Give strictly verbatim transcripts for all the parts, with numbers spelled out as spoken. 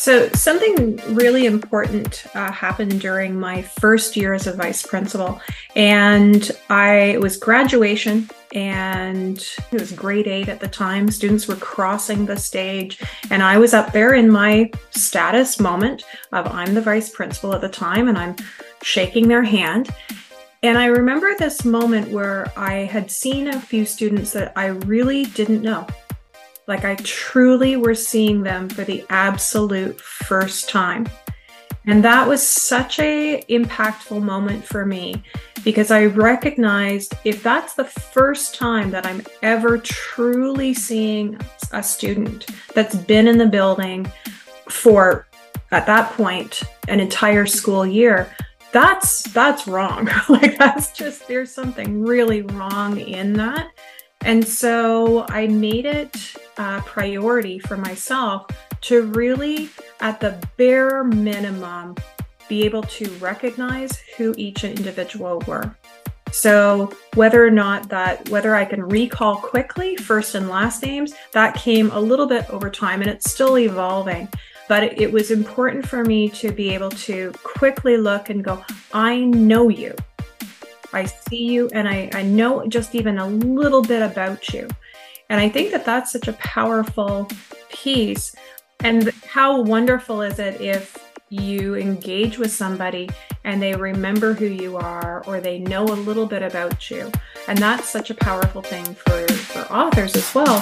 So something really important uh, happened during my first year as a vice principal, and I it was graduation, and it was grade eight at the time. Students were crossing the stage, and I was up there in my status moment of I'm the vice principal at the time, and I'm shaking their hand. And I remember this moment where I had seen a few students that I really didn't know. Like I truly were seeing them for the absolute first time. And that was such a impactful moment for me because I recognized if that's the first time that I'm ever truly seeing a student that's been in the building for, at that point, an entire school year, that's that's wrong. Like that's just, there's something really wrong in that. And so I made it a priority for myself to really, at the bare minimum, be able to recognize who each individual were. So whether or not that, whether I can recall quickly first and last names, that came a little bit over time and it's still evolving. But it, it was important for me to be able to quickly look and go, I know you. I see you and I, I know just even a little bit about you. And I think that that's such a powerful piece. And how wonderful is it if you engage with somebody and they remember who you are or they know a little bit about you. And that's such a powerful thing for, for authors as well.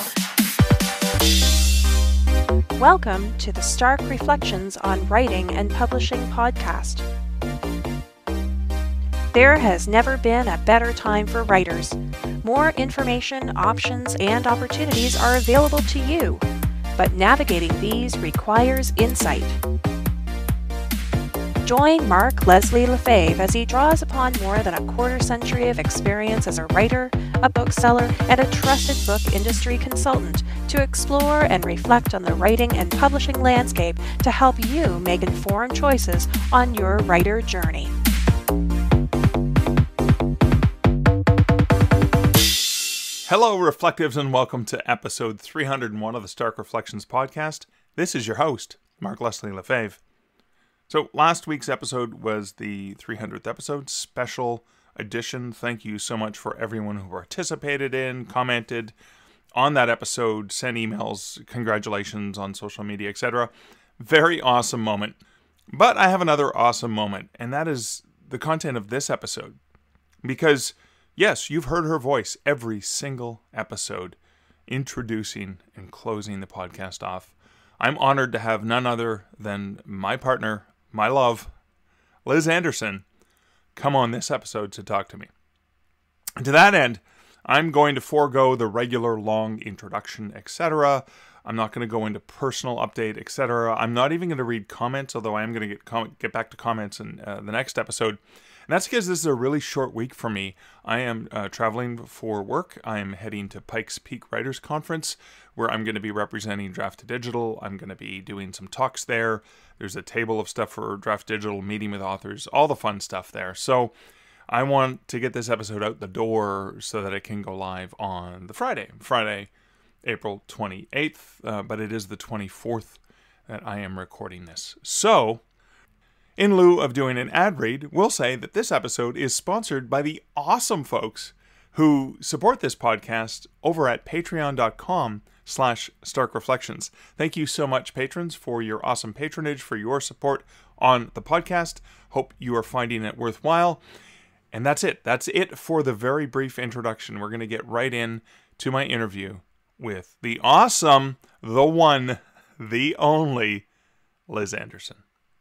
Welcome to the Stark Reflections on Writing and Publishing podcast. There has never been a better time for writers. More information, options, and opportunities are available to you, but navigating these requires insight. Join Mark Leslie Lefebvre as he draws upon more than a quarter century of experience as a writer, a bookseller, and a trusted book industry consultant to explore and reflect on the writing and publishing landscape to help you make informed choices on your writer journey. Hello, Reflectives, and welcome to episode three hundred one of the Stark Reflections podcast. This is your host, Mark Leslie Lefebvre. So, last week's episode was the three hundredth episode, special edition. Thank you so much for everyone who participated in, commented on that episode, sent emails, congratulations on social media, et cetera. Very awesome moment. But I have another awesome moment, and that is the content of this episode. Because yes, you've heard her voice every single episode, introducing and closing the podcast off. I'm honored to have none other than my partner, my love, Liz Anderson, come on this episode to talk to me. And to that end, I'm going to forego the regular long introduction, et cetera. I'm not going to go into personal update, et cetera. I'm not even going to read comments, although I am going to get com- get back to comments in uh, the next episode. And that's because this is a really short week for me. I am uh, traveling for work. I am heading to Pikes Peak Writers Conference, where I'm going to be representing Draft to Digital. I'm going to be doing some talks there. There's a table of stuff for Draft Digital, meeting with authors, all the fun stuff there. So I want to get this episode out the door so that it can go live on the Friday, Friday, April twenty-eighth, uh, but it is the twenty-fourth that I am recording this. So, in lieu of doing an ad read, we'll say that this episode is sponsored by the awesome folks who support this podcast over at patreon.com slash Stark Reflections. Thank you so much, patrons, for your awesome patronage, for your support on the podcast. Hope you are finding it worthwhile. And that's it. That's it for the very brief introduction. We're going to get right in to my interview with the awesome, the one, the only, Liz Anderson.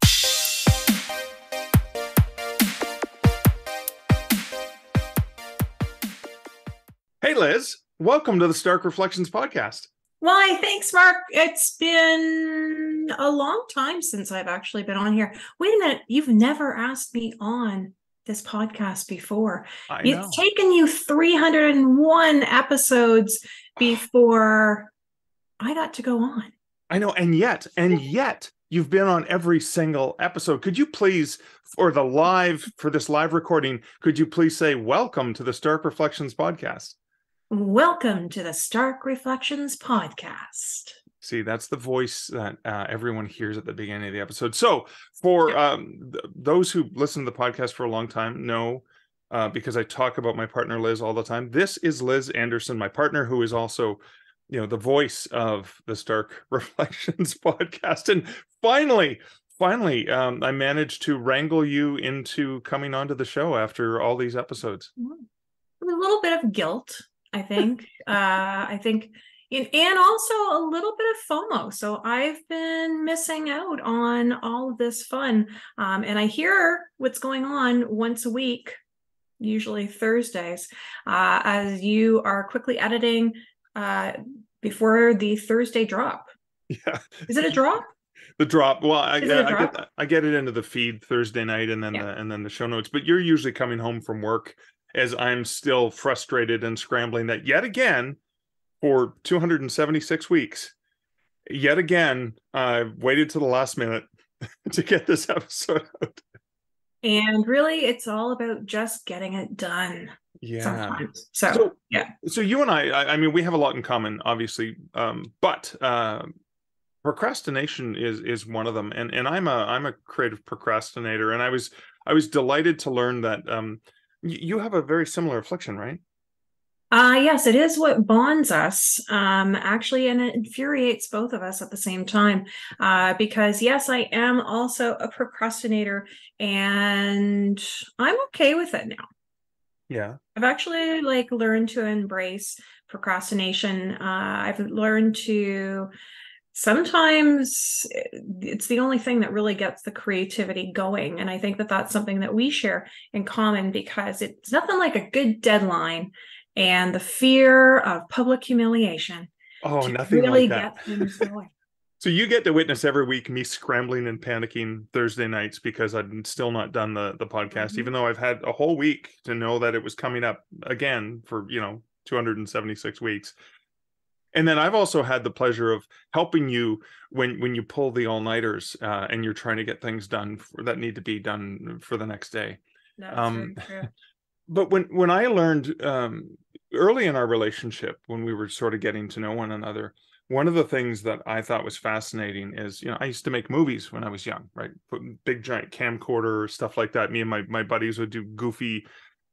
Hey, Liz. Welcome to the Stark Reflections podcast. Why, thanks, Mark. It's been a long time since I've actually been on here. Wait a minute. You've never asked me on this podcast before. I know. It's taken you three hundred one episodes before I got to go on. I know. And yet, and yet, you've been on every single episode. Could you please, for the live, for this live recording, could you please say welcome to the Stark Reflections podcast? Welcome to the Stark Reflections podcast. See, that's the voice that uh, everyone hears at the beginning of the episode. So, for Yep. um, th- those who listen to the podcast for a long time, know uh, because I talk about my partner Liz all the time. This is Liz Anderson, my partner, who is also, you know, the voice of the Stark Reflections podcast. And finally, finally, um, I managed to wrangle you into coming onto the show after all these episodes. A little bit of guilt, I think. uh, I think, and, and also a little bit of FOMO. So I've been missing out on all of this fun. Um, and I hear what's going on once a week, usually Thursdays, uh, as you are quickly editing uh, before the Thursday drop. Yeah. Is it a drop? The drop. Well, I, Is it a I drop? get I get it into the feed Thursday night, and then Yeah. the and then the show notes. But you're usually coming home from work as I'm still frustrated and scrambling that yet again for two hundred seventy-six weeks. Yet again, I've waited to the last minute to get this episode out. And really, it's all about just getting it done. Yeah. Sometimes. So, So, yeah. So you and I, I, I mean, we have a lot in common, obviously. Um, but uh, procrastination is is one of them, and and I'm a I'm a creative procrastinator, and I was I was delighted to learn that um, y- you have a very similar affliction, right? Uh, yes, it is what bonds us, um, actually, and it infuriates both of us at the same time. Uh, because yes, I am also a procrastinator, and I'm okay with it now. Yeah. I've actually like learned to embrace procrastination. Uh, I've learned to sometimes it's the only thing that really gets the creativity going. And I think that that's something that we share in common, because it's nothing like a good deadline and the fear of public humiliation Oh, to nothing really like that. get things going. So you get to witness every week me scrambling and panicking Thursday nights because I've still not done the the podcast, Mhm. even though I've had a whole week to know that it was coming up again for, you know, two hundred seventy-six weeks. And then I've also had the pleasure of helping you when when you pull the all-nighters uh, and you're trying to get things done for, that need to be done for the next day. That's Um, very true. but when when I learned um, early in our relationship, when we were sort of getting to know one another, one of the things that I thought was fascinating is, you know, I used to make movies when I was young, right? Put big giant camcorder stuff like that. Me and my my buddies would do goofy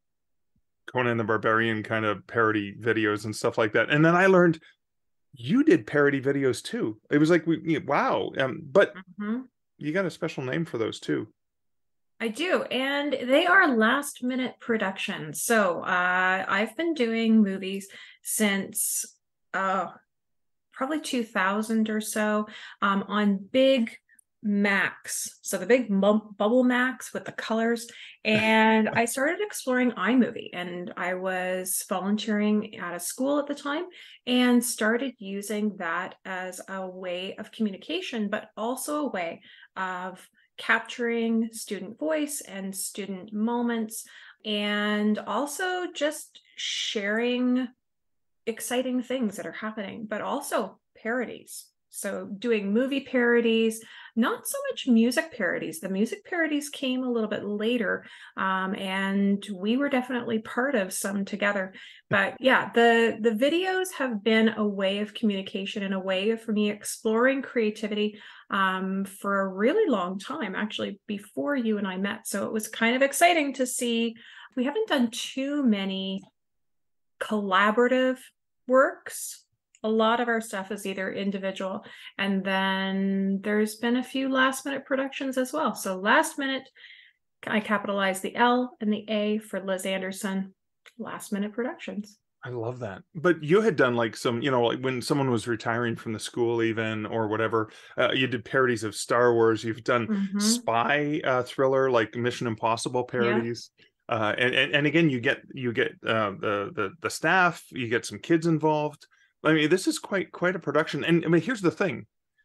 Conan the Barbarian kind of parody videos and stuff like that. And then I learned you did parody videos too. It was like, we, wow. Um, but Mhm. you got a special name for those too. I do, and they are last minute productions. So uh, I've been doing movies since uh, probably two thousand or so, um, on big Macs. So the big bu- bubble Macs with the colors. And I started exploring iMovie, and I was volunteering at a school at the time and started using that as a way of communication, but also a way of capturing student voice and student moments, and also just sharing exciting things that are happening, but also parodies. So doing movie parodies, not so much music parodies. The music parodies came a little bit later, um, and we were definitely part of some together. But yeah, the the videos have been a way of communication and a way for me exploring creativity um, for a really long time, actually, before you and I met. So it was kind of exciting to see. We haven't done too many collaborative works. A lot of our stuff is either individual, and then there's been a few last minute productions as well. So last minute, I capitalize the L and the A for Liz Anderson, last minute productions. I love that. But you had done like some, you know, like when someone was retiring from the school, even or whatever, uh, you did parodies of Star Wars. You've done Mm-hmm. spy uh, thriller, like Mission Impossible parodies. Yeah. Uh, and, and and again, you get you get uh, the the the staff, you get some kids involved. I mean, this is quite quite a production. And I mean, here's the thing: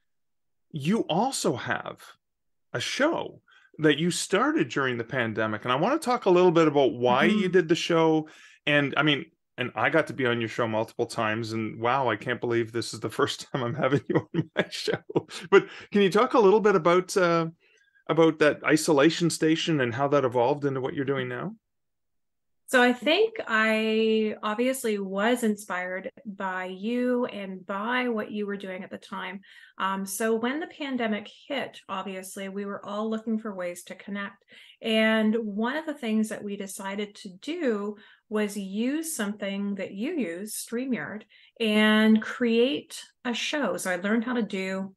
you also have a show that you started during the pandemic, and I want to talk a little bit about why mm-hmm. you did the show. And I mean, and I got to be on your show multiple times, and wow, I can't believe this is the first time I'm having you on my show. But can you talk a little bit about uh, about that isolation station and how that evolved into what you're doing now? So I think I obviously was inspired by you and by what you were doing at the time. Um, so when the pandemic hit, obviously, we were all looking for ways to connect. And one of the things that we decided to do was use something that you use, StreamYard, and create a show. So I learned how to do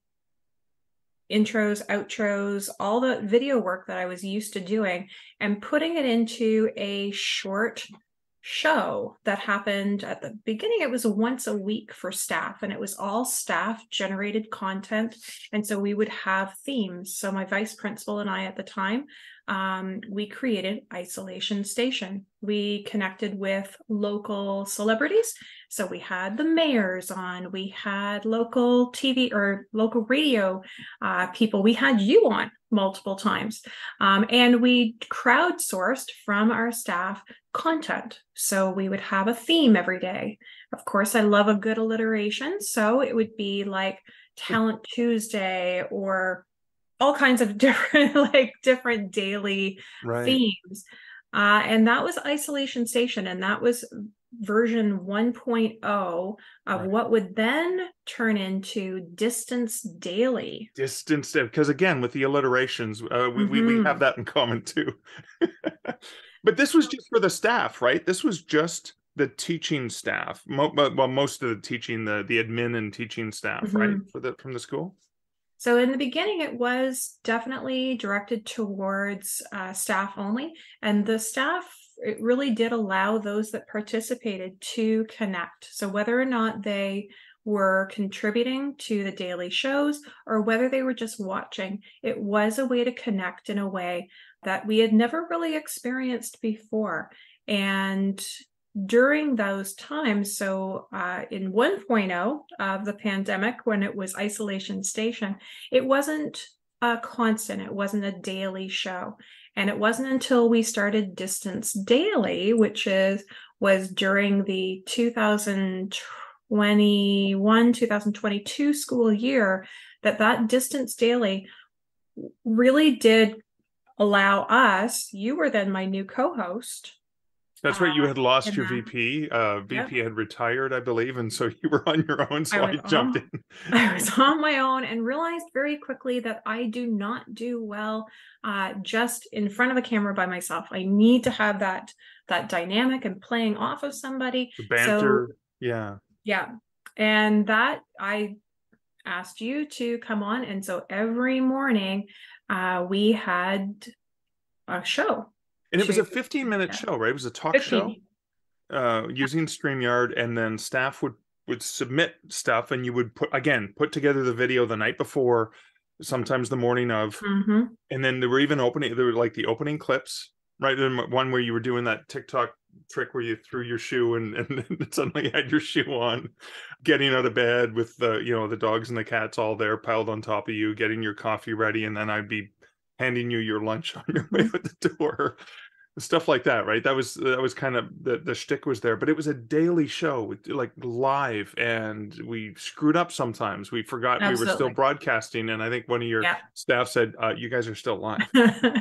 intros, outros, all the video work that I was used to doing, and putting it into a short show that happened at the beginning. It was once a week for staff, and it was all staff generated content. And so we would have themes. So my vice principal and I at the time, um, we created Isolation Station. We connected with local celebrities. So we had the mayors on, we had local T V or local radio uh, people. We had you on multiple times. Um, and we crowdsourced from our staff content. So we would have a theme every day. Of course, I love a good alliteration. So it would be like Talent Tuesday or all kinds of different, like different daily Right. themes. Uh, and that was Isolation Station. And that was version one point oh of Right. what would then turn into Distance Daily. Distance, because again, with the alliterations, uh, we, we we Mm-hmm. have that in common too. But this was just for the staff, right? This was just the teaching staff. Mo well, most of the teaching, the the admin and teaching staff, right? Mm-hmm. For the from the school. So in the beginning, it was definitely directed towards uh, staff only. And the staff, it really did allow those that participated to connect. So whether or not they were contributing to the daily shows or whether they were just watching, it was a way to connect in a way that we had never really experienced before. And during those times, so uh, in one point oh of the pandemic, when it was Isolation Station, it wasn't a constant, it wasn't a daily show. And it wasn't until we started Distance Daily, which is was during the two thousand twenty-one, two thousand twenty-two school year, that that Distance Daily really did allow us, you were then my new co-host. That's right. You Uh, had lost and your then, V P. Uh, yep, V P had retired, I believe, and so you were on your own. I So was I jumped on in. I was on my own and realized very quickly that I do not do well uh, just in front of a camera by myself. I need to have that that dynamic and playing off of somebody. The So banter, yeah. yeah, and that I asked you to come on, and so every morning uh, we had a show. And it was To a fifteen minute yeah, show, right? It was a talk show. fifteen. Uh, using StreamYard, and then staff would would submit stuff, and you would put again put together the video the night before, sometimes the morning of, Mm-hmm. and then there were even opening there were like the opening clips, right? Then one where you were doing that TikTok trick where you threw your shoe and and then suddenly had your shoe on, getting out of bed with the you know the dogs and the cats all there piled on top of you, getting your coffee ready, and then I'd be handing you your lunch on your way out the door. Stuff like that, right? That was that was kind of the the shtick was there, but it was a daily show, with, like live, and we screwed up sometimes. We forgot we were still Absolutely. broadcasting, and I think one of your Yeah. staff said, uh, "You guys are still live."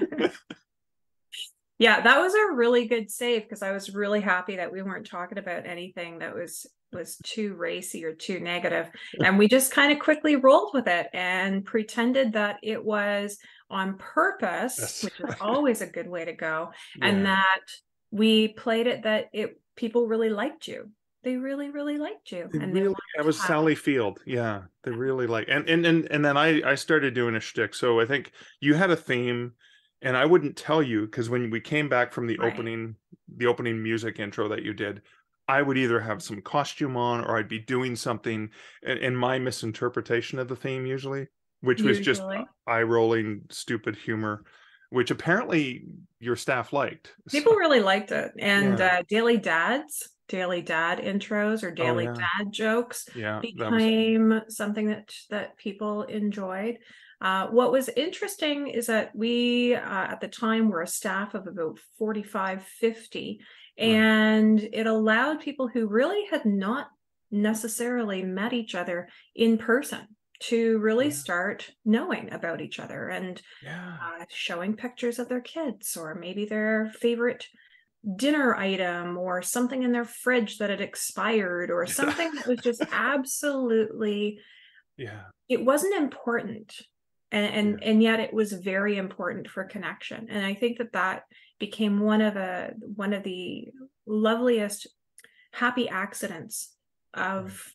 Yeah, that was a really good save because I was really happy that we weren't talking about anything that was was too racy or too negative. And we just kind of quickly rolled with it and pretended that it was on purpose, Yes. which is always a good way to go, and Yeah. that we played it that it people really liked you. They really, really liked you. They And they really, wanted that to was have Sally Field. Yeah, they really like, and and and and then I I started doing a shtick. So I think you had a theme, and I wouldn't tell you because when we came back from the right. opening the opening music intro that you did, I would either have some costume on or I'd be doing something in, in my misinterpretation of the theme usually, which was just Usually. eye rolling stupid humor, which apparently your staff liked. People So, really liked it. And yeah. uh, Daily Dads, Daily Dad intros or Oh Daily yeah. Dad jokes Yeah. That was became something that that people enjoyed. Uh, what was interesting is that we, uh, at the time, were a staff of about forty-five, fifty, right. and it allowed people who really had not necessarily met each other in person to really Yeah. start knowing about each other and Yeah. uh, showing pictures of their kids or maybe their favorite dinner item or something in their fridge that had expired or something that was just absolutely, Yeah. it wasn't important. And, and, Yeah. and yet it was very important for connection. And I think that that became one of the, one of the loveliest happy accidents of,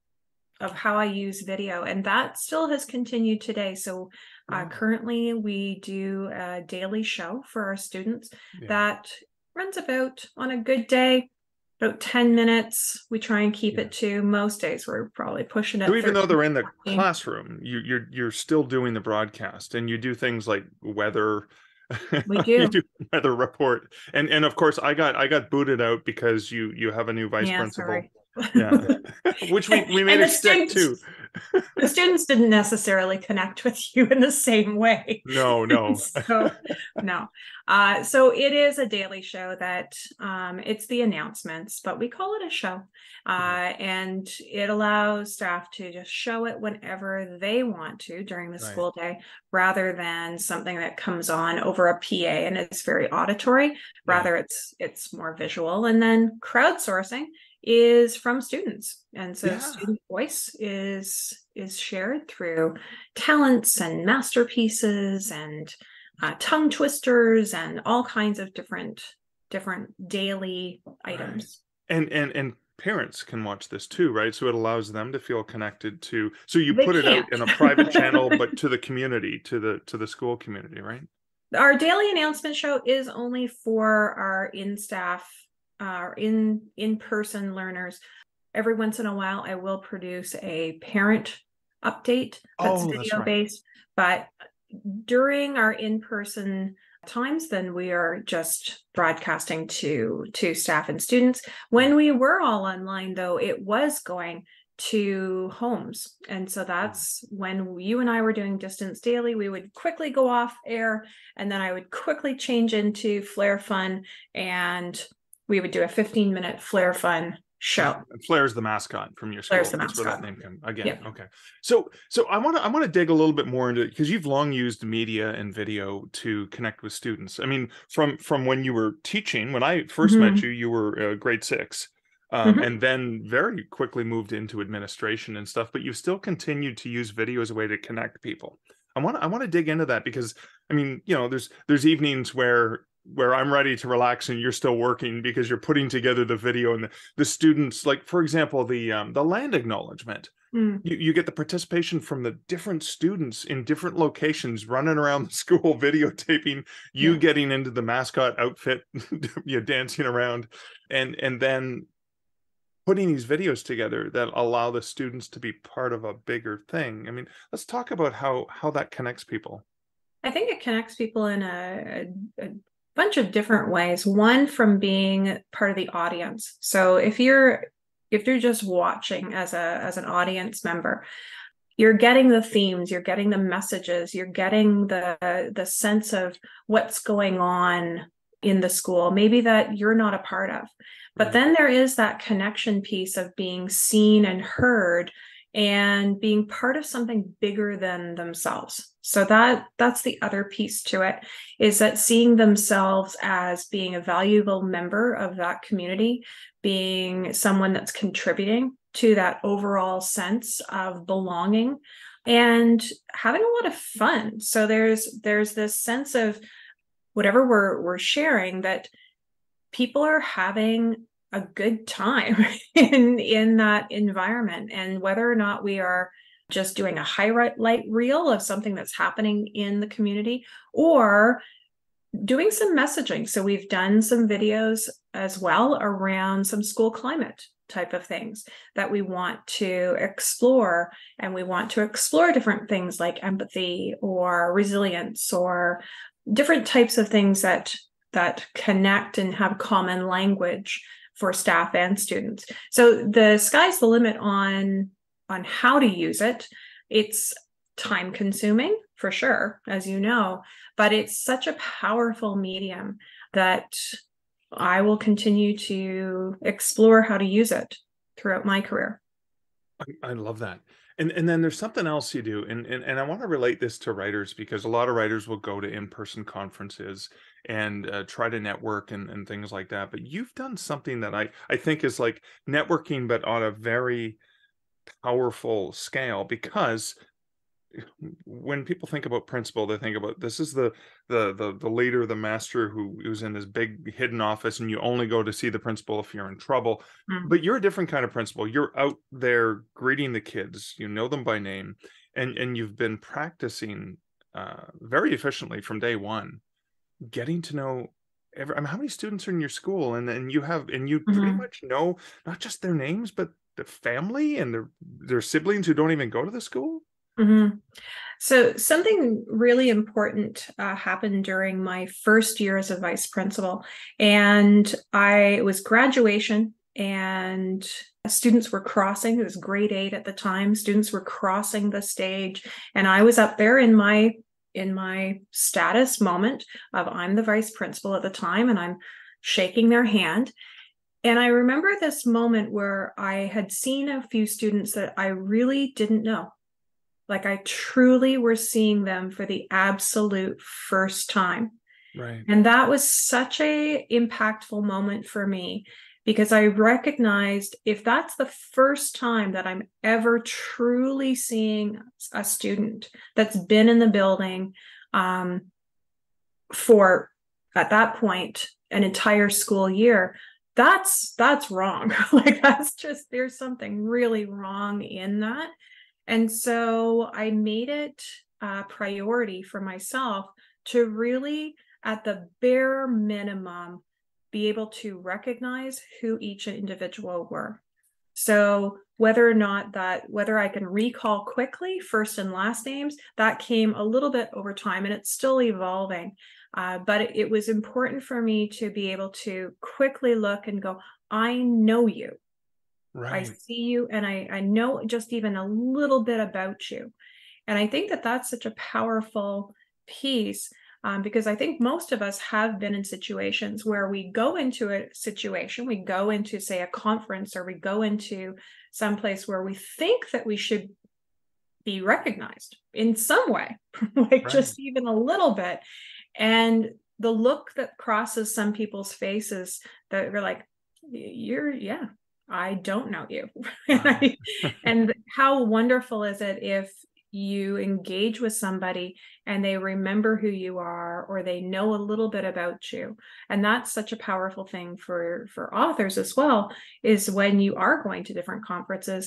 of how I use video. And that still has continued today. So uh, Wow. currently we do a daily show for our students Yeah. that runs about, on a good day, about ten minutes. We try and keep Yeah. it to, most days we're probably pushing it. So even though they're in the thirteen. classroom, you, you're you're still doing the broadcast, and you do things like weather. We You do. do weather report, and and of course I got I got booted out because you you have a new vice Yeah, principal. sorry. Yeah, which we we made And her the stick students, too. the students didn't necessarily connect with you in the same way. No, no. So no. Uh, so it is a daily show that um, it's the announcements, but we call it a show. Uh, and it allows staff to just show it whenever they want to during the Right. school day, rather than something that comes on over a P A and it's very auditory. Rather, Yeah. it's it's more visual. And then crowdsourcing is from students, and so Yeah. student voice is is shared through talents and masterpieces and uh, tongue twisters and all kinds of different different daily items. Right. And and and parents can watch this too, right? So it allows them to feel connected to. So you They put it out can't. in a private channel, but to the community, to the to the school community, right? Our daily announcement show is only for our in-staff, our uh, in in-person learners. Every once in a while, I will produce a parent update that's Oh, video that's right. based, but during our in-person times, then we are just broadcasting to to staff and students. When we were all online, though, it was going to homes, and so that's when you and I were doing distance daily. We would quickly go off air, and then I would quickly change into Flair Fun, and we would do a fifteen minute Flair Fun show. Flair's the mascot from your school. Flair's the That's where that mascot. name came again. Yep. Okay. So so I want to I want to dig a little bit more into it, because you've long used media and video to connect with students. I mean, from from when you were teaching, when I first Mhm. met you, you were uh, grade six. Um, Mhm. and then very quickly moved into administration and stuff, but you still continued to use video as a way to connect people. I want I want to dig into that, because I mean, you know, there's there's evenings where where I'm ready to relax and you're still working because you're putting together the video, and the, the students, like for example, the um, the land acknowledgement. Mm. You, you get the participation from the different students in different locations running around the school, videotaping you Yeah. getting into the mascot outfit, you know, dancing around, and and then putting these videos together that allow the students to be part of a bigger thing. I mean, let's talk about how how that connects people. I think it connects people in a, a, a bunch of different ways. One, from being part of the audience. So if you're if you're just watching as a as an audience member, you're getting the themes, you're getting the messages, you're getting the the sense of what's going on in the school, maybe that you're not a part of. But Right. then there is that connection piece of being seen and heard and being part of something bigger than themselves. So that that's the other piece to it, is that seeing themselves as being a valuable member of that community, being someone that's contributing to that overall sense of belonging, and having a lot of fun. So there's there's this sense of whatever we're we're sharing, that people are having a good time in in that environment. And whether or not we are just doing a highlight reel of something that's happening in the community, or doing some messaging. So we've done some videos as well around some school climate type of things that we want to explore. And we want to explore different things like empathy or resilience, or different types of things that that connect and have common language for staff and students. So the sky's the limit on on how to use it. It's time consuming for sure, as you know, but it's such a powerful medium that I will continue to explore how to use it throughout my career. I, I love that. And and then there's something else you do, and and and I want to relate this to writers because a lot of writers will go to in-person conferences and uh, try to network and, and things like that. But you've done something that I I think is like networking, but on a very powerful scale, because when people think about principal, they think about this is the the the the leader, the master who who's in this big hidden office, and you only go to see the principal if you're in trouble. Mm. But you're a different kind of principal. You're out there greeting the kids. You know them by name, and and you've been practicing uh, very efficiently from day one, getting to know. Every, I mean, how many students are in your school, and then you have, and you pretty Mhm. much know not just their names, but the family and their their siblings who don't even go to the school. Mhm. So something really important uh, happened during my first year as a vice principal, and I it was graduation, and students were crossing. It was grade eight at the time. Students were crossing the stage, and I was up there in my in my status moment of I'm the vice principal at the time, and I'm shaking their hand. And I remember this moment where I had seen a few students that I really didn't know. Like I truly were seeing them for the absolute first time. Right. And that was such a impactful moment for me because I recognized if that's the first time that I'm ever truly seeing a student that's been in the building um, for, at that point, an entire school year, that's that's wrong. Like that's just, there's something really wrong in that. And so I made it a priority for myself to really, at the bare minimum, be able to recognize who each individual were. So whether or not that, whether I can recall quickly first and last names, that came a little bit over time and it's still evolving. Uh, but it, it was important for me to be able to quickly look and go, I know you. I Right. see you and I, I know just even a little bit about you. And I think that that's such a powerful piece um, because I think most of us have been in situations where we go into a situation, we go into, say, a conference, or we go into some place where we think that we should be recognized in some way, like Right. just even a little bit. And the look that crosses some people's faces that we're like, you're, yeah, I don't know you. and, Wow. I, and how wonderful is it if you engage with somebody and they remember who you are, or they know a little bit about you. And that's such a powerful thing for, for authors as well, is when you are going to different conferences.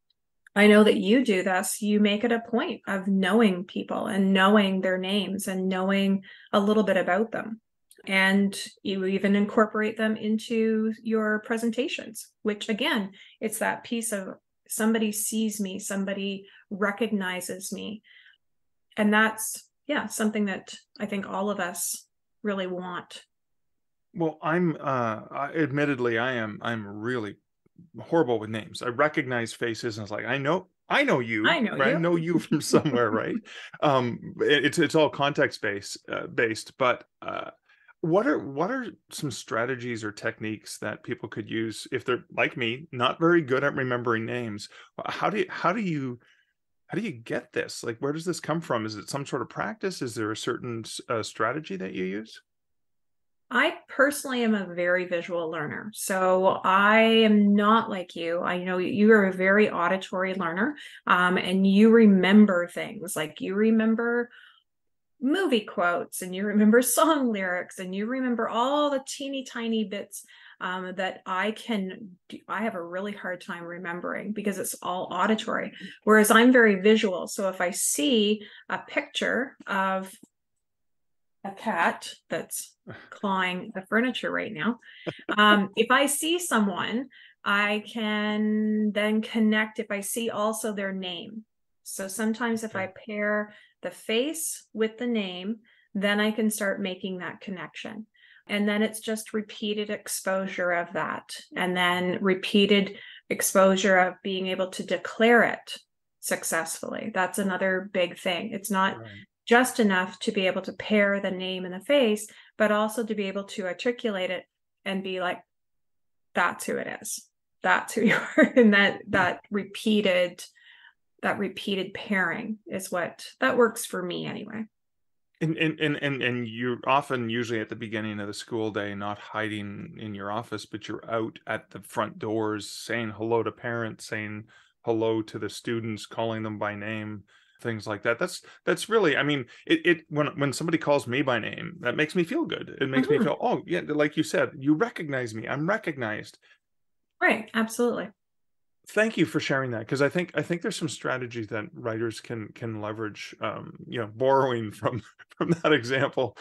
I know that you do this. You make it a point of knowing people and knowing their names and knowing a little bit about them. And you even incorporate them into your presentations, which again, it's that piece of somebody sees me, somebody recognizes me. And that's, yeah, something that I think all of us really want. Well, I'm uh I, admittedly I am I'm really horrible with names. I recognize faces and it's like I know I know you, I know right? I you. know you from somewhere, right? Um it- it's it's all context based uh, based, but uh what are what are some strategies or techniques that people could use if they're like me, not very good at remembering names? How do you how do you how do you get this? Like where does this come from? Is it some sort of practice? Is there a certain s- uh, strategy that you use? I personally am a very visual learner. So I am not like you. I know you are a very auditory learner, um, and you remember things, like you remember movie quotes and you remember song lyrics and you remember all the teeny tiny bits um, that I can do. I have a really hard time remembering because it's all auditory, whereas I'm very visual. So if I see a picture of a cat that's clawing the furniture right now. Um, if I see someone, I can then connect if I see also their name. So sometimes if I Okay. pair the face with the name, then I can start making that connection. And then it's just repeated exposure of that, and then repeated exposure of being able to declare it successfully. That's another big thing. It's not Right. just enough to be able to pair the name and the face, but also to be able to articulate it and be like, that's who it is. That's who you are. And that that repeated that repeated pairing is what that works for me anyway. And, and and and and you're often usually at the beginning of the school day not hiding in your office, but you're out at the front doors saying hello to parents, saying hello to the students, calling them by name, things like that. That's that's really, I mean, it it when when somebody calls me by name, that makes me feel good. It makes Mm-hmm. me feel, oh yeah, like you said, you recognize me. I'm recognized. Right, absolutely. Thank you for sharing that, because I think I think there's some strategies that writers can can leverage. Um, you know, borrowing from from that example.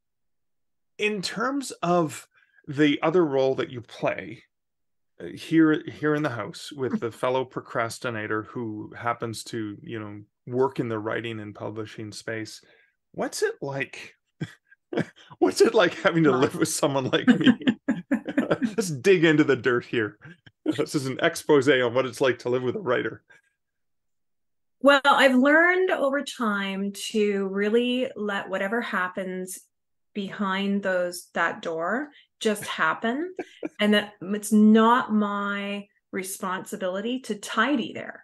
In terms of the other role that you play uh, here here in the house with the fellow procrastinator who happens to, you know, work in the writing and publishing space, what's it like? What's it like having to live with someone like me? Let's dig into the dirt here. This is an expose on what it's like to live with a writer. Well, I've learned over time to really let whatever happens behind those that door just happen, and that it's not my responsibility to tidy there.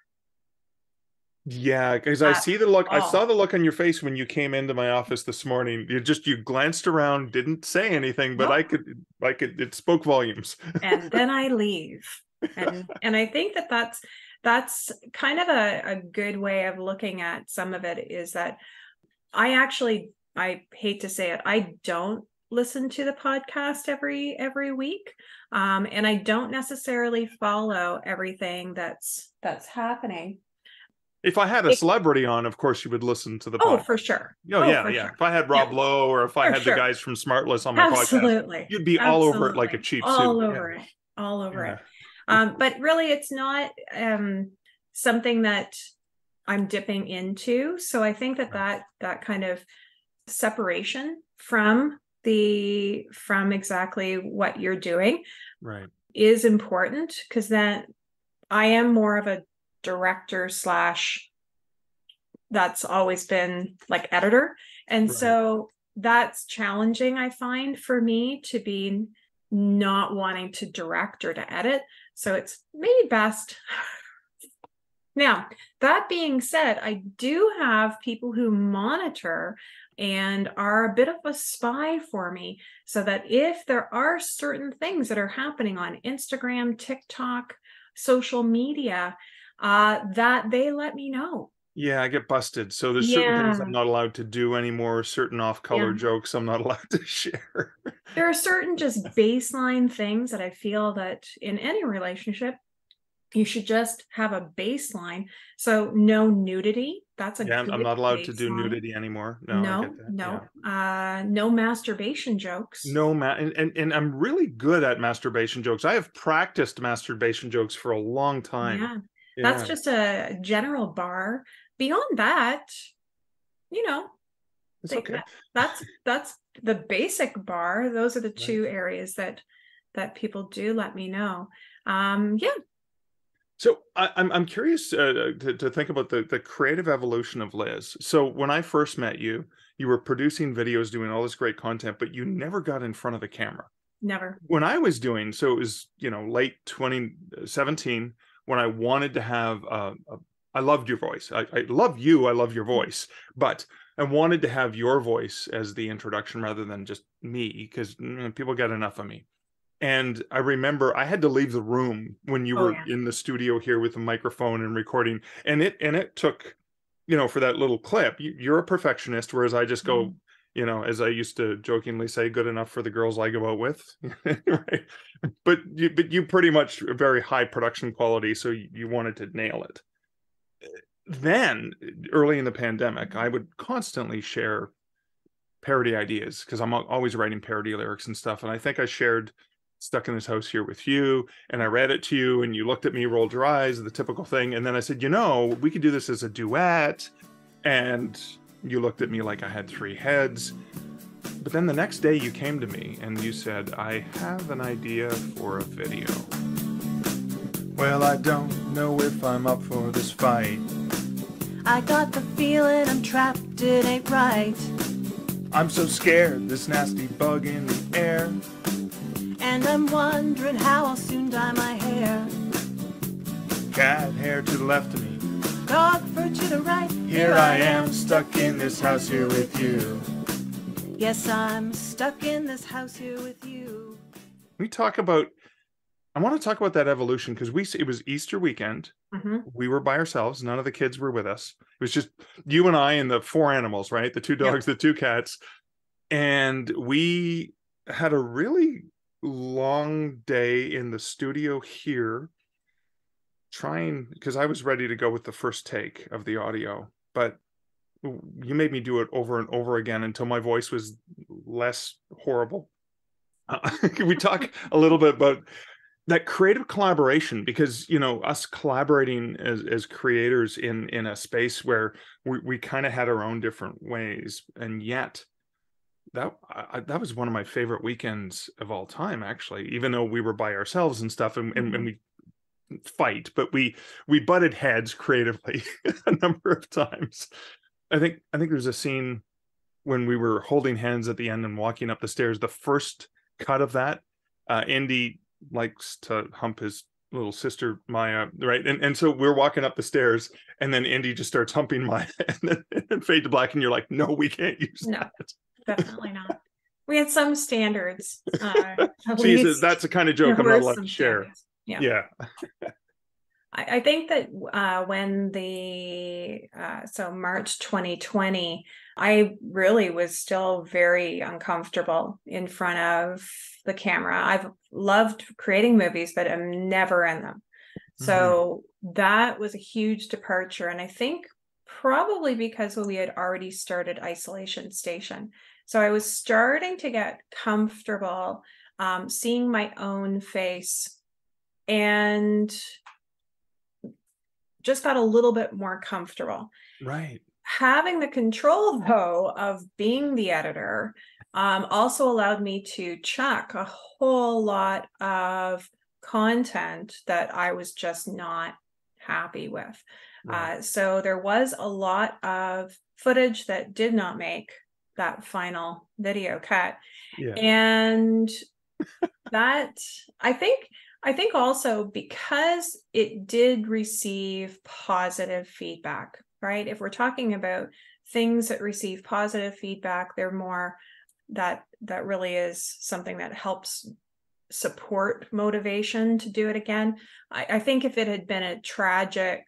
Yeah, because I At see the look. I all. saw the look on your face when you came into my office this morning. You just you glanced around, didn't say anything, but Nope. I could, I could. It spoke volumes. And then I leave, and and I think that that's that's kind of a, a good way of looking at some of it, is that I actually, I hate to say it, I don't listen to the podcast every every week, um, and I don't necessarily follow everything that's that's happening. If I had a It- celebrity on, of course you would listen to the oh, podcast. for sure. Oh, Oh, yeah, for yeah. sure. If I had Rob Yeah. Lowe, or if I For had sure. the guys from Smartless on my podcast, Absolutely. you'd be all over it like a Absolutely. cheap all suit. over Yeah. it, all over Yeah. it. Um, but really, it's not um, something that I'm dipping into. So I think that that that kind of separation from the from exactly what you're doing Right. is important, because then I am more of a director slash, that's always been like editor, and Right. so that's challenging, I find, for me to be not wanting to direct or to edit. So it's maybe best. Now, that being said, I do have people who monitor and are a bit of a spy for me, so that if there are certain things that are happening on Instagram, TikTok, social media, uh, that they let me know. Yeah, I get busted. So there's certain things Yeah. I'm not allowed to do anymore, certain off-color Yeah. jokes I'm not allowed to share. There are certain just baseline things that I feel that in any relationship, you should just have a baseline. So no nudity. That's a Yeah, I'm, good I'm not allowed to do baseline. nudity anymore. No, I No, get that. no, Yeah. uh, no masturbation jokes. No, ma and, and and I'm really good at masturbation jokes. I have practiced masturbation jokes for a long time. Yeah, Yeah. that's just a general bar. Beyond that, you know, It's they, okay. that, that's that's the basic bar. Those are the Right. two areas that that people do let me know. Um, yeah. So I, I'm I'm curious uh, to to think about the the creative evolution of Liz. So when I first met you, you were producing videos, doing all this great content, but you never got in front of the camera. Never. When I was doing, so it was, you know, late twenty seventeen, when I wanted to have a, a I loved your voice. I, I love you. I love your voice, but I wanted to have your voice as the introduction rather than just me, because you know, people get enough of me. And I remember I had to leave the room when you Oh, were yeah. in the studio here with the microphone and recording, and it and it took, you know, for that little clip. You, you're a perfectionist, whereas I just go, Mhm. you know, as I used to jokingly say, good enough for the girls I go out with, right? But you, but you pretty much a very high production quality, so you, you wanted to nail it. Then, early in the pandemic, I would constantly share parody ideas because I'm al- always writing parody lyrics and stuff. And I think I shared Stuck in This House Here with you, and I read it to you, and you looked at me, rolled your eyes, the typical thing. And then I said, you know, we could do this as a duet. And you looked at me like I had three heads. But then the next day you came to me and you said, I have an idea for a video. Well, I don't know if I'm up for this fight. I got the feeling I'm trapped, it ain't right. I'm so scared, this nasty bug in the air. And I'm wondering how I'll soon dye my hair. Cat hair to the left of me. dog fur to the right. Here I am, stuck in this house here with you. Yes, I'm stuck in this house here with you. We talk about, I want to talk about that evolution because we, it was Easter weekend. Mm-hmm. We were by ourselves. None of the kids were with us. It was just you and I and the four animals, right? The two dogs, Yep. the two cats. And we had a really long day in the studio here trying, because I was ready to go with the first take of the audio, but you made me do it over and over again until my voice was less horrible. Uh, can we talk a little bit about that creative collaboration? Because, you know, us collaborating as, as creators in, in a space where we, we kind of had our own different ways. And yet that, I, that was one of my favorite weekends of all time, actually, even though we were by ourselves and stuff and, and, and we fight, but we, we butted heads creatively a number of times. I think, I think there's a scene when we were holding hands at the end and walking up the stairs, the first cut of that, uh, Indy likes to hump his little sister Maya, right? And and so we're walking up the stairs, and then Indy just starts humping Maya, and then and fade to black, and you're like, no, we can't use No, that. definitely not. We had some standards. Uh, Jesus, that's the kind of joke I'm not allowed to share. Standards. Yeah. Yeah. I, I think that uh, when the, uh, so March twenty twenty, I really was still very uncomfortable in front of the camera. I've loved creating movies, but I'm never in them. So mm-hmm. that was a huge departure. And I think probably because we had already started Isolation Station. So I was starting to get comfortable um, seeing my own face and just got a little bit more comfortable. Right. Having the control, though, of being the editor um, also allowed me to chuck a whole lot of content that I was just not happy with. Right. Uh, so there was a lot of footage that did not make that final video cut. Yeah. And that, I think, I think also because it did receive positive feedback, right? If we're talking about things that receive positive feedback, they're more that that really is something that helps support motivation to do it again. I, I think if it had been a tragic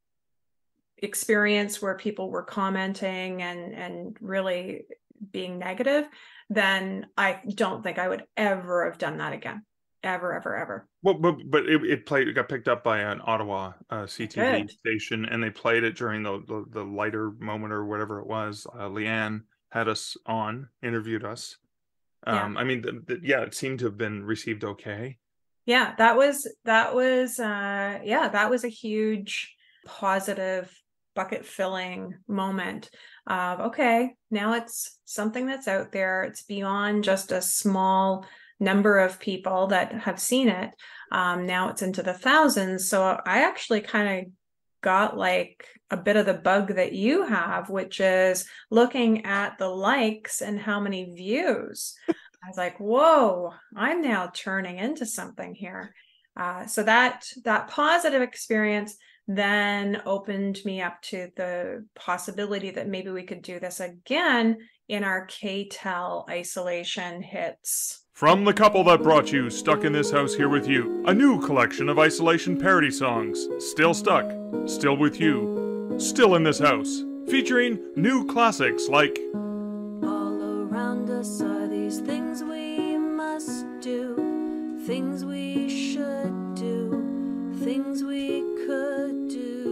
experience where people were commenting and and really being negative, then I don't think I would ever have done that again. Ever, ever, ever. Well, but but it, it played. It got picked up by an Ottawa uh, C T V Good. station, and they played it during the the, the lighter moment or whatever it was. Uh, Leanne had us on, interviewed us. Um, yeah. I mean, the, the, yeah, it seemed to have been received okay. Yeah, that was that was uh, yeah, that was a huge positive bucket filling moment of okay, now it's something that's out there. It's beyond just a small number of people that have seen it. Um, now it's into the thousands. So I actually kind of got like a bit of the bug that you have, which is looking at the likes and how many views. I was like, whoa, I'm now turning into something here. Uh, so that that positive experience then opened me up to the possibility that maybe we could do this again in our K-Tel Isolation Hits. From the couple that brought you Stuck in This House Here With You, a new collection of isolation parody songs. Still stuck, still with you, still in this house. Featuring new classics like all around us are these things we must do, things we should do, things we could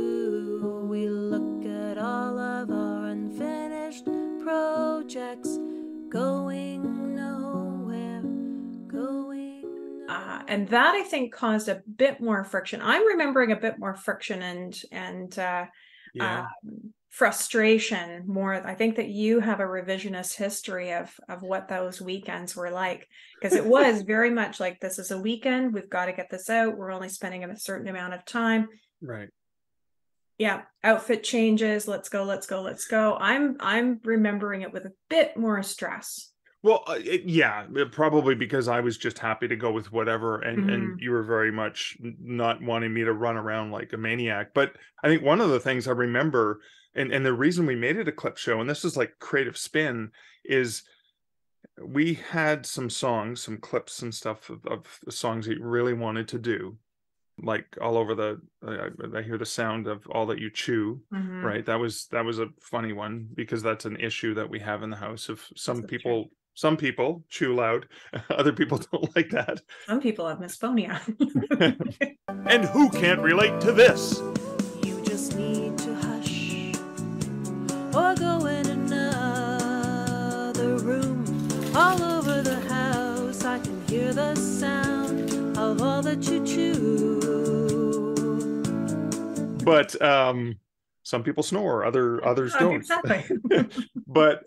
do. We look at all of our unfinished projects going nowhere, going uh, and that I think caused a bit more friction. I'm remembering a bit more friction and and uh, yeah. uh, frustration more. I think that you have a revisionist history of of what those weekends were like, because it was very much like, this is a weekend, we've got to get this out, we're only spending a certain amount of time. Right. Yeah, outfit changes, let's go, let's go, let's go. I'm I'm remembering it with a bit more stress. Well, uh, it, yeah, it- probably because I was just happy to go with whatever, and and Mhm. you were very much n- not wanting me to run around like a maniac. But I think one of the things I remember, and and the reason we made it a clip show, and this is like creative spin, is we had some songs, some clips and stuff of, of songs that you really wanted to do, like all over the. I, I hear the sound of all that you chew. Mhm. Right, that was that was a funny one because that's an issue that we have in the house. Of This some is true. people, some people chew loud, other people don't like that. Some people have misphonia. And who can't relate to this? You just need to hush or go in another room. All over the house, I can hear the sound of all that you chew. But um, some people snore, other others don't. Exactly. But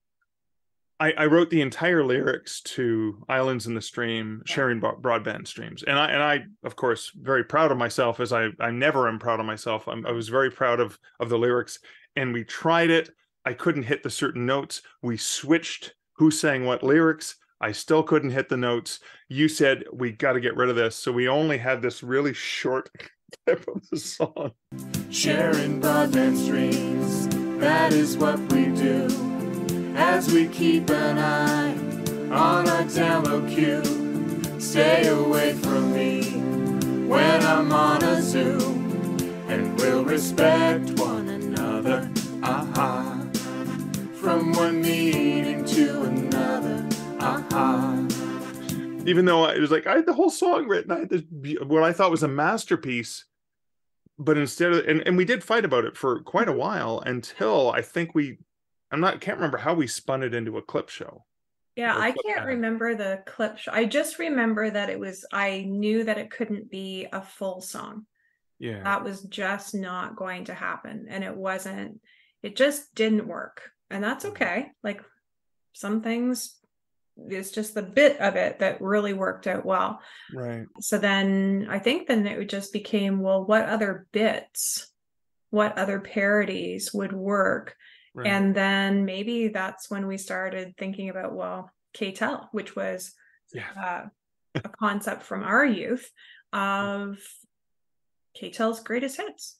I, I wrote the entire lyrics to "Islands in the Stream," Yeah. sharing bro- broadband streams, and I and I, of course, very proud of myself, as I I never am proud of myself. I'm, I was very proud of of the lyrics, and we tried it. I couldn't hit the certain notes. We switched who sang what lyrics. I still couldn't hit the notes. You said we got to get rid of this, so we only had this really short clip of the song. Sharing broadband streams, that is what we do. As we keep an eye on our download queue. Stay away from me when I'm on a Zoom, and we'll respect one another. Aha. From one meeting to another. Aha. Even though it was like I had the whole song written, I had this what I thought was a masterpiece, but instead of and, and we did fight about it for quite a while until I think we I'm not can't remember how we spun it into a clip show. Yeah, Or I clip can't band. remember the clip. Sh- I just remember that it was, I knew that it couldn't be a full song. Yeah. That was just not going to happen. And it wasn't, it just didn't work. And that's okay. Like some things, it's just the bit of it that really worked out well. Right. So then I think then it just became, well, what other bits, what other parodies would work? Right. And then maybe that's when we started thinking about, well, K T E L, which was Yeah. uh, a concept from our youth of K T E L's greatest hits.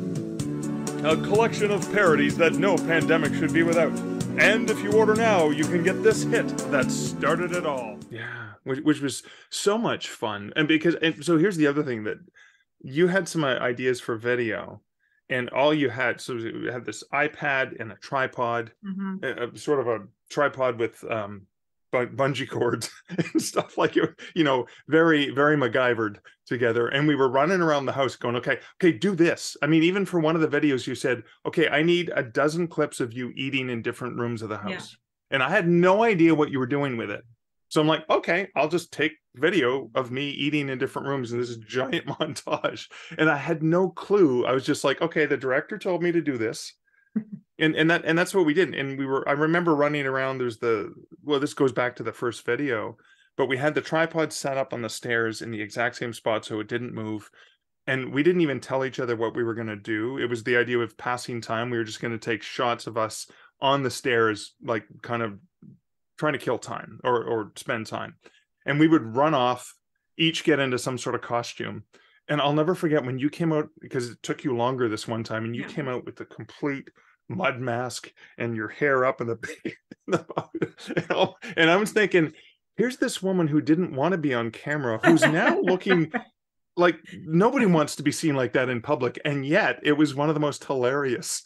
A collection of parodies that no pandemic should be without. And if you order now, you can get this hit that started it all. Yeah, which, which was so much fun. And because, and so here's the other thing, that you had some uh, ideas for video, and all you had, so you had this iPad and a tripod, Mm-hmm. a, a sort of a tripod with um, bun- bungee cords and stuff like it, you know, very, very MacGyvered together. And we were running around the house going, okay, okay, do this. I mean, even for one of the videos, you said, okay, I need a dozen clips of you eating in different rooms of the house. Yeah. And I had no idea what you were doing with it. So I'm like, okay, I'll just take video of me eating in different rooms in this giant montage. And I had no clue. I was just like, okay, the director told me to do this. and and that and that's what we did. And we were, I remember running around, there's the, well, this goes back to the first video, but we had the tripod set up on the stairs in the exact same spot so it didn't move. And we didn't even tell each other what we were going to do. It was the idea of passing time. We were just going to take shots of us on the stairs, like kind of trying to kill time or or spend time. And we would run off, each get into some sort of costume. And I'll never forget when you came out, because it took you longer this one time, and you Yeah. came out with the complete mud mask and your hair up in the, in the and I was thinking, here's this woman who didn't want to be on camera, who's now looking like nobody wants to be seen like that in public. And yet it was one of the most hilarious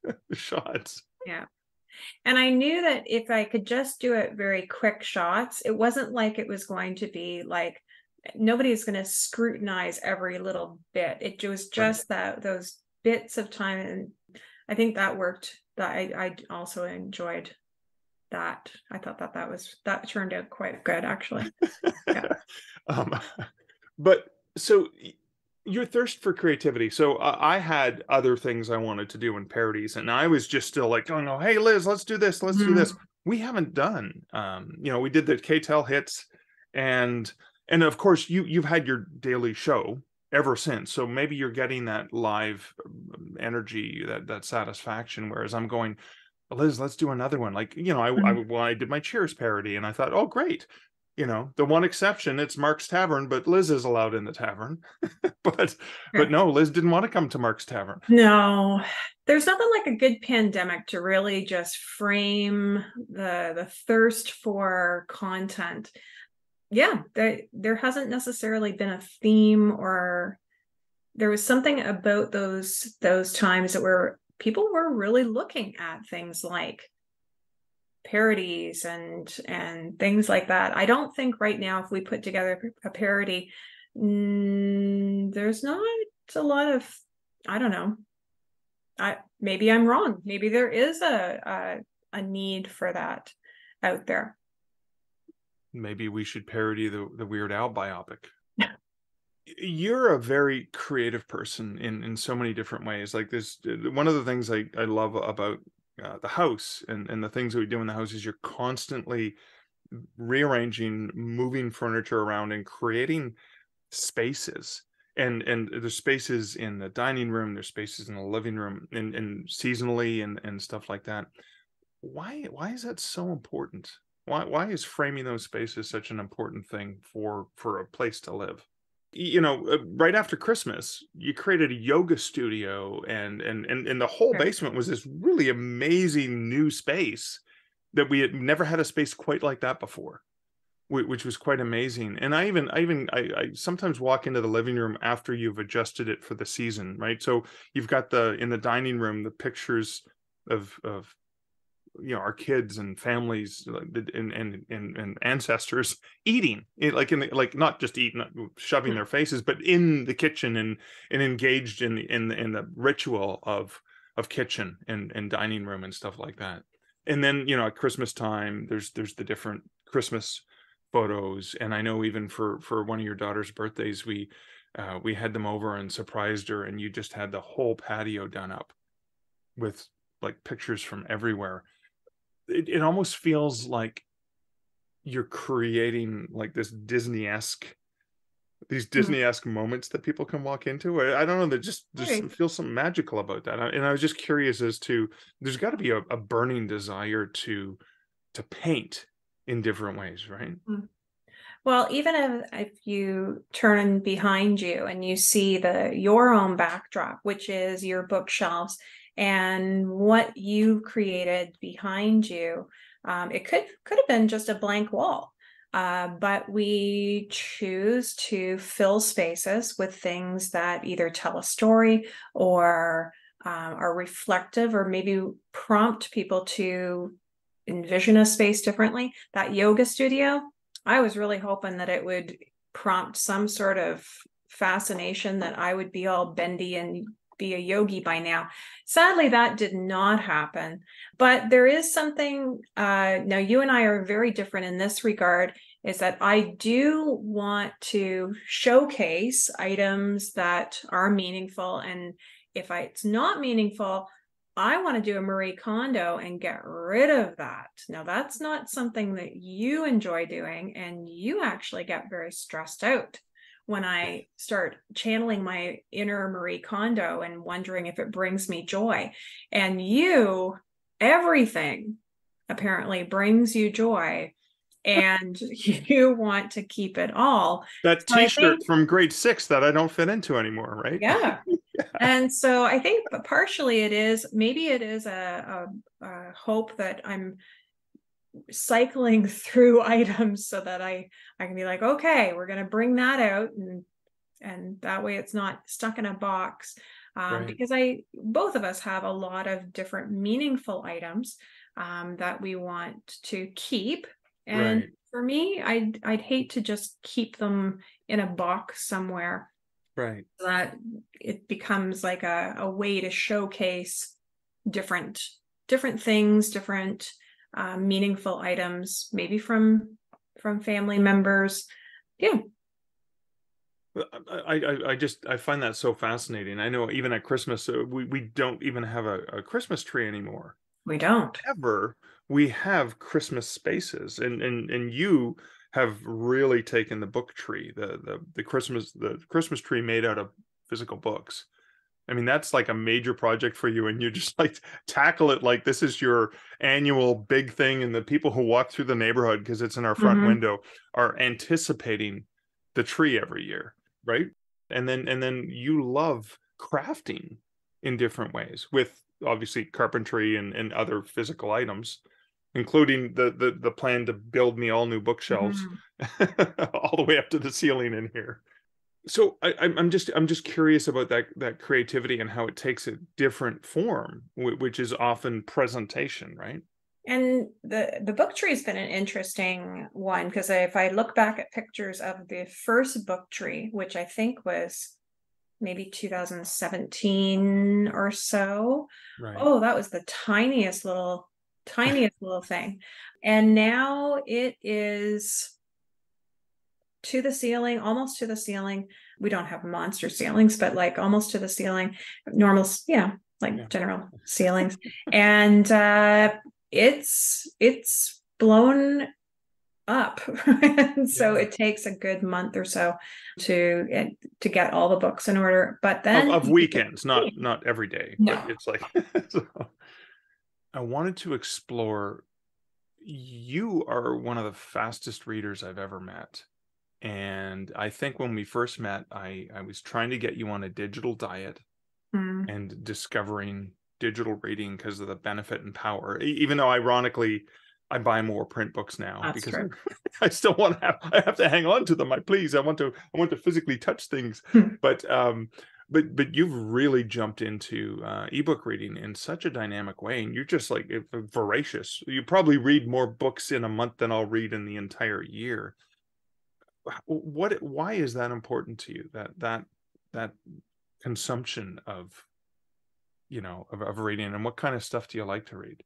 shots. Yeah. And I knew that if I could just do it very quick shots, it wasn't like it was going to be like, nobody's going to scrutinize every little bit. It was just that those bits of time. And I think that worked. That I, I also enjoyed that. I thought that that was, that turned out quite good, actually. Yeah. um, but so your thirst for creativity. So uh, I had other things I wanted to do in parodies, and I was just still like, oh no, hey Liz, let's do this, let's do this. We haven't done, um, you know, we did the K T E L hits, and and of course you you've had your daily show ever since. So maybe you're getting that live energy, that that satisfaction. Whereas I'm going, Liz, let's do another one. Like, you know, I, I, Mhm. well, I did my Cheers parody and I thought, oh, great. You know, the one exception, it's Mark's Tavern, but Liz is allowed in the tavern. but, but Yeah. no, Liz didn't want to come to Mark's Tavern. No, there's nothing like a good pandemic to really just frame the the thirst for content. Yeah, there there hasn't necessarily been a theme, or there was something about those those times that were people were really looking at things like parodies and and things like that. I don't think right now if we put together a parody, mm, there's not a lot of, I don't know. I maybe I'm wrong. Maybe there is a a, a need for that out there. Maybe we should parody the, the Weird Al biopic. You're a very creative person in, in so many different ways. Like this, one of the things I, I love about uh, the house and, and the things that we do in the house is you're constantly rearranging, moving furniture around and creating spaces. And and there's spaces in the dining room, there's spaces in the living room, and, and seasonally and, and stuff like that. Why why is that so important? Why why is framing those spaces such an important thing for for a place to live? You know, uh, right after Christmas, you created a yoga studio, and and and and the whole Sure. basement was this really amazing new space that we had never had a space quite like that before, whi- which was quite amazing. And I even I even I, I sometimes walk into the living room after you've adjusted it for the season, right? So you've got the in the dining room the pictures of of you know our kids and families, like, and and and, and ancestors eating it, like in the, like not just eating, not shoving their faces, but in the kitchen, and and engaged in the in the, in the ritual of of kitchen and and dining room and stuff like that. And then, you know at Christmas time, there's there's the different Christmas photos. And I know even for for one of your daughter's birthdays, we uh, we had them over and surprised her, and you just had the whole patio done up with like pictures from everywhere. It, it almost feels like you're creating like this Disney-esque these Mhm. Disney-esque moments that people can walk into. I, I don't know, there just just Right. feels something magical about that. And I was just curious as to, there's got to be a, a burning desire to to paint in different ways, right? Mm. Well, even if, if you turn behind you and you see the your own backdrop, which is your bookshelves and what you created behind you, um, it could could have been just a blank wall. Uh, but we choose to fill spaces with things that either tell a story or um, are reflective, or maybe prompt people to envision a space differently. That yoga studio, I was really hoping that it would prompt some sort of fascination that I would be all bendy and be a yogi by now. Sadly, that did not happen. But there is something, uh, now you and I are very different in this regard, is that I do want to showcase items that are meaningful. And if I, it's not meaningful, I want to do a Marie Kondo and get rid of that. Now, that's not something that you enjoy doing, and you actually get very stressed out when I start channeling my inner Marie Kondo and wondering if it brings me joy. And you, everything apparently brings you joy, and you want to keep it all. That So I t-shirt think, from grade six that I don't fit into anymore, right? yeah. And so I think partially it is, maybe it is a, a, a hope that I'm cycling through items so that I, I can be like, okay, we're going to bring that out. And, and that way it's not stuck in a box. Um, Right, because I, both of us have a lot of different meaningful items um, that we want to keep. And right, for me, I'd, I'd hate to just keep them in a box somewhere, right. that it becomes like a, a way to showcase different different things, different uh, meaningful items, maybe from from family members. Yeah. I, I I just I find that so fascinating. I know even at Christmas, uh, we we don't even have a, a Christmas tree anymore. We don't. However, we have Christmas spaces, and and and you have really taken the book tree, the the the Christmas the Christmas tree made out of physical books, I mean, that's like a major project for you, and you just like tackle it like this is your annual big thing, and the people who walk through the neighborhood, because it's in our front Mhm. window, are anticipating the tree every year, right? And then and then you love crafting in different ways with obviously carpentry and, and other physical items, including the, the the plan to build me all new bookshelves Mhm. all the way up to the ceiling in here. So I, I'm I'm just I'm just curious about that that creativity and how it takes a different form, wh- which is often presentation, right? And the the book tree has been an interesting one, because if I look back at pictures of the first book tree, which I think was maybe two thousand seventeen or so, Right. oh, that was the tiniest little, tiniest little thing. And now it is to the ceiling, almost to the ceiling. We don't have monster ceilings, but like almost to the ceiling, normal, yeah, like Yeah. general ceilings. And uh, it's it's blown up. And so Yeah. it takes a good month or so to eh, to get all the books in order. But Of then of weekends, not not every day, but no. it's like so I wanted to explore. You are one of the fastest readers I've ever met. And I think when we first met, I, I was trying to get you on a digital diet Mm, and discovering digital reading because of the benefit and power. E- Even though, ironically, I buy more print books now that's because I, true. I still want to have I have to hang on to them. I please I want to I want to physically touch things. Hmm. But um, but but you've really jumped into uh, ebook reading in such a dynamic way, and you're just like eh, voracious. You probably read more books in a month than I'll read in the entire year. What why is that important to you, that that that consumption of you know of, of reading, and what kind of stuff do you like to read?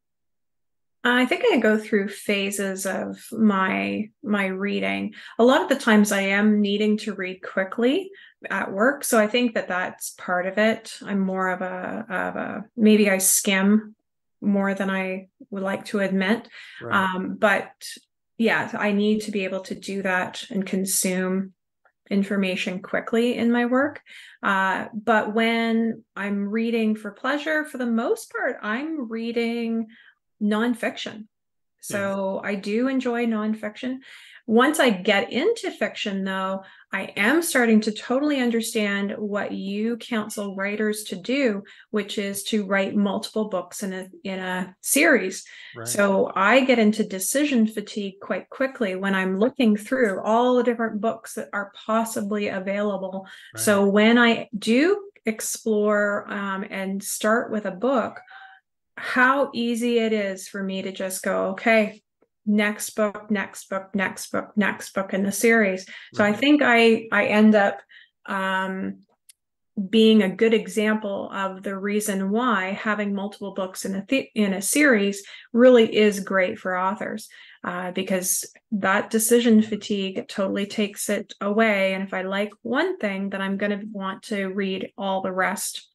I think I go through phases of my my reading. A lot of the times I am needing to read quickly at work, so I think that that's part of it. I'm more of a of a maybe I skim more than I would like to admit. Right. Um, but yeah, I need to be able to do that and consume information quickly in my work. Uh, but when I'm reading for pleasure, for the most part, I'm reading nonfiction. Yeah. So I do enjoy nonfiction. Once I get into fiction, though, I am starting to totally understand what you counsel writers to do, which is to write multiple books in a in a series. Right. So I get into decision fatigue quite quickly when I'm looking through all the different books that are possibly available. Right. So when I do explore um, and start with a book, how easy it is for me to just go, okay, next book, next book, next book, next book in the series. So I Right. think I I end up um, being a good example of the reason why having multiple books in a th- in a series really is great for authors, uh, because that decision fatigue totally takes it away. And if I like one thing, then I'm going to want to read all the rest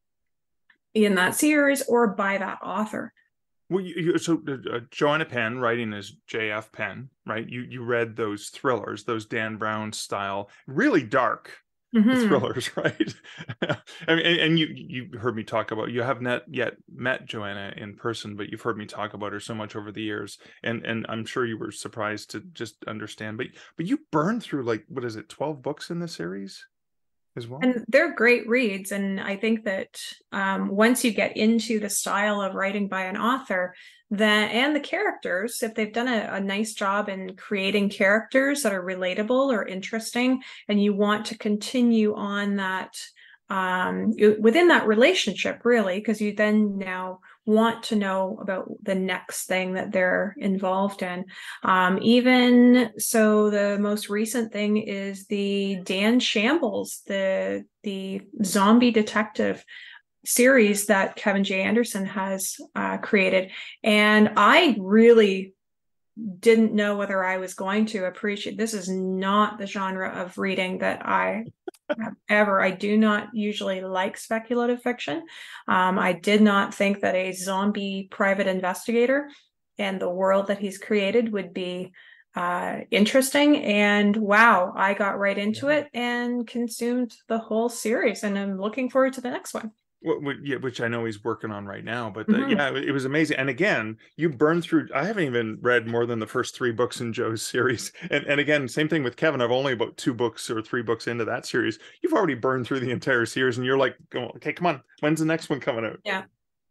in that series or by that author. Well, you, you, so uh, uh, Joanna Penn, writing as J F Penn, right? You you read those thrillers, those Dan Brown style, really dark Mm-hmm. thrillers, right? I mean, and, and you you heard me talk about, you have not yet met Joanna in person, but you've heard me talk about her so much over the years, and and I'm sure you were surprised to just understand. But but you burned through, like, what is it, twelve books in the series as well? And they're great reads. And I think that um, once you get into the style of writing by an author, then and the characters, if they've done a, a nice job in creating characters that are relatable or interesting, and you want to continue on that um, within that relationship, really, because you then now want to know about the next thing that they're involved in. Um, even so, the most recent thing is the Dan Shambles, the the zombie detective series that Kevin J. Anderson has uh, created, and I really didn't know whether I was going to appreciate. This is not the genre of reading that I have ever. I do not usually like speculative fiction. Um, I did not think that a zombie private investigator and the world that he's created would be uh, interesting. And wow, I got right into Yeah. it and consumed the whole series, and I'm looking forward to the next one. which I know he's working on right now. But the, Mhm. yeah, it was amazing. And again, you burned through. I haven't even read more than the first three books in Joe's series. And and again, same thing with Kevin. I've only about two books or three books into that series. You've already burned through the entire series, and you're like, okay, come on, when's the next one coming out? Yeah.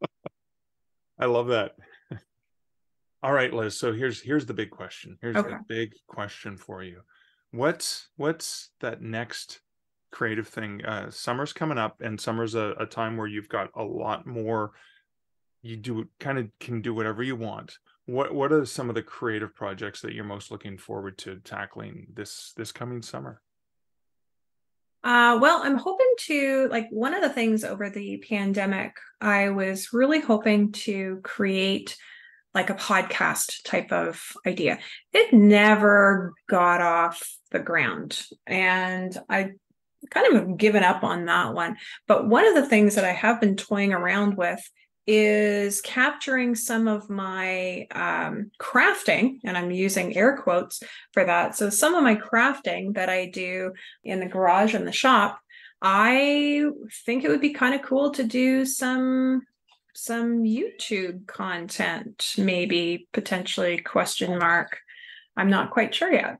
I love that. All right, Liz. So here's here's the big question. Here's Okay. the big question for you. What's what's that next creative thing? Uh, summer's coming up, and summer's a, a time where you've got a lot more. You do kind of can do whatever you want. What what are some of the creative projects that you're most looking forward to tackling this this coming summer? Uh, well, I'm hoping to, like, one of the things over the pandemic, I was really hoping to create like a podcast type of idea. It never got off the ground, and I kind of have given up on that one. But one of the things that I have been toying around with is capturing some of my um, crafting, and I'm using air quotes for that. So some of my crafting that I do in the garage and the shop, I think it would be kind of cool to do some some YouTube content, maybe, potentially, question mark. I'm not quite sure yet.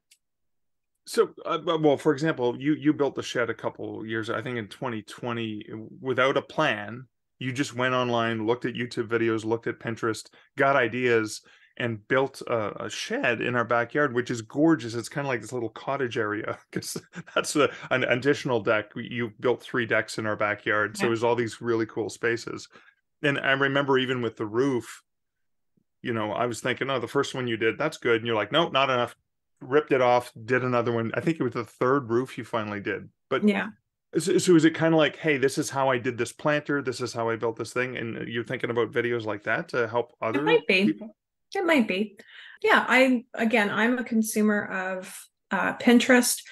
So, uh, well, for example, you you built the shed a couple years, I think in twenty twenty, without a plan. You just went online, looked at YouTube videos, looked at Pinterest, got ideas, and built a, a shed in our backyard, which is gorgeous. It's kind of like this little cottage area, because that's a, an additional deck. You built three decks in our backyard, so Yeah. there's all these really cool spaces. And I remember even with the roof, you know, I was thinking, oh, the first one you did, that's good. And you're like, nope, not enough. Ripped it off, did another one. I think it was the third roof you finally did. But Yeah. so, so is it kind of like, hey, this is how I did this planter, this is how I built this thing, and you're thinking about videos like that to help It other might be. people? It might be. Yeah, I again, I'm a consumer of uh, Pinterest,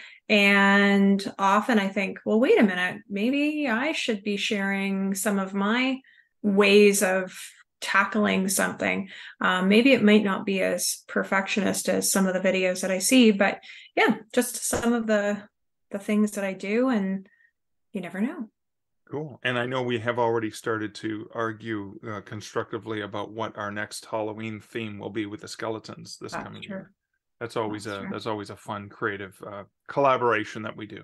and often I think, well, wait a minute, maybe I should be sharing some of my ways of tackling something. Um, maybe it might not be as perfectionist as some of the videos that I see, but yeah, just some of the the things that I do, and you never know. Cool. And I know we have already started to argue uh, constructively about what our next Halloween theme will be with the skeletons this That's coming true. year. That's always That's a true. that's always a fun creative uh, collaboration that we do.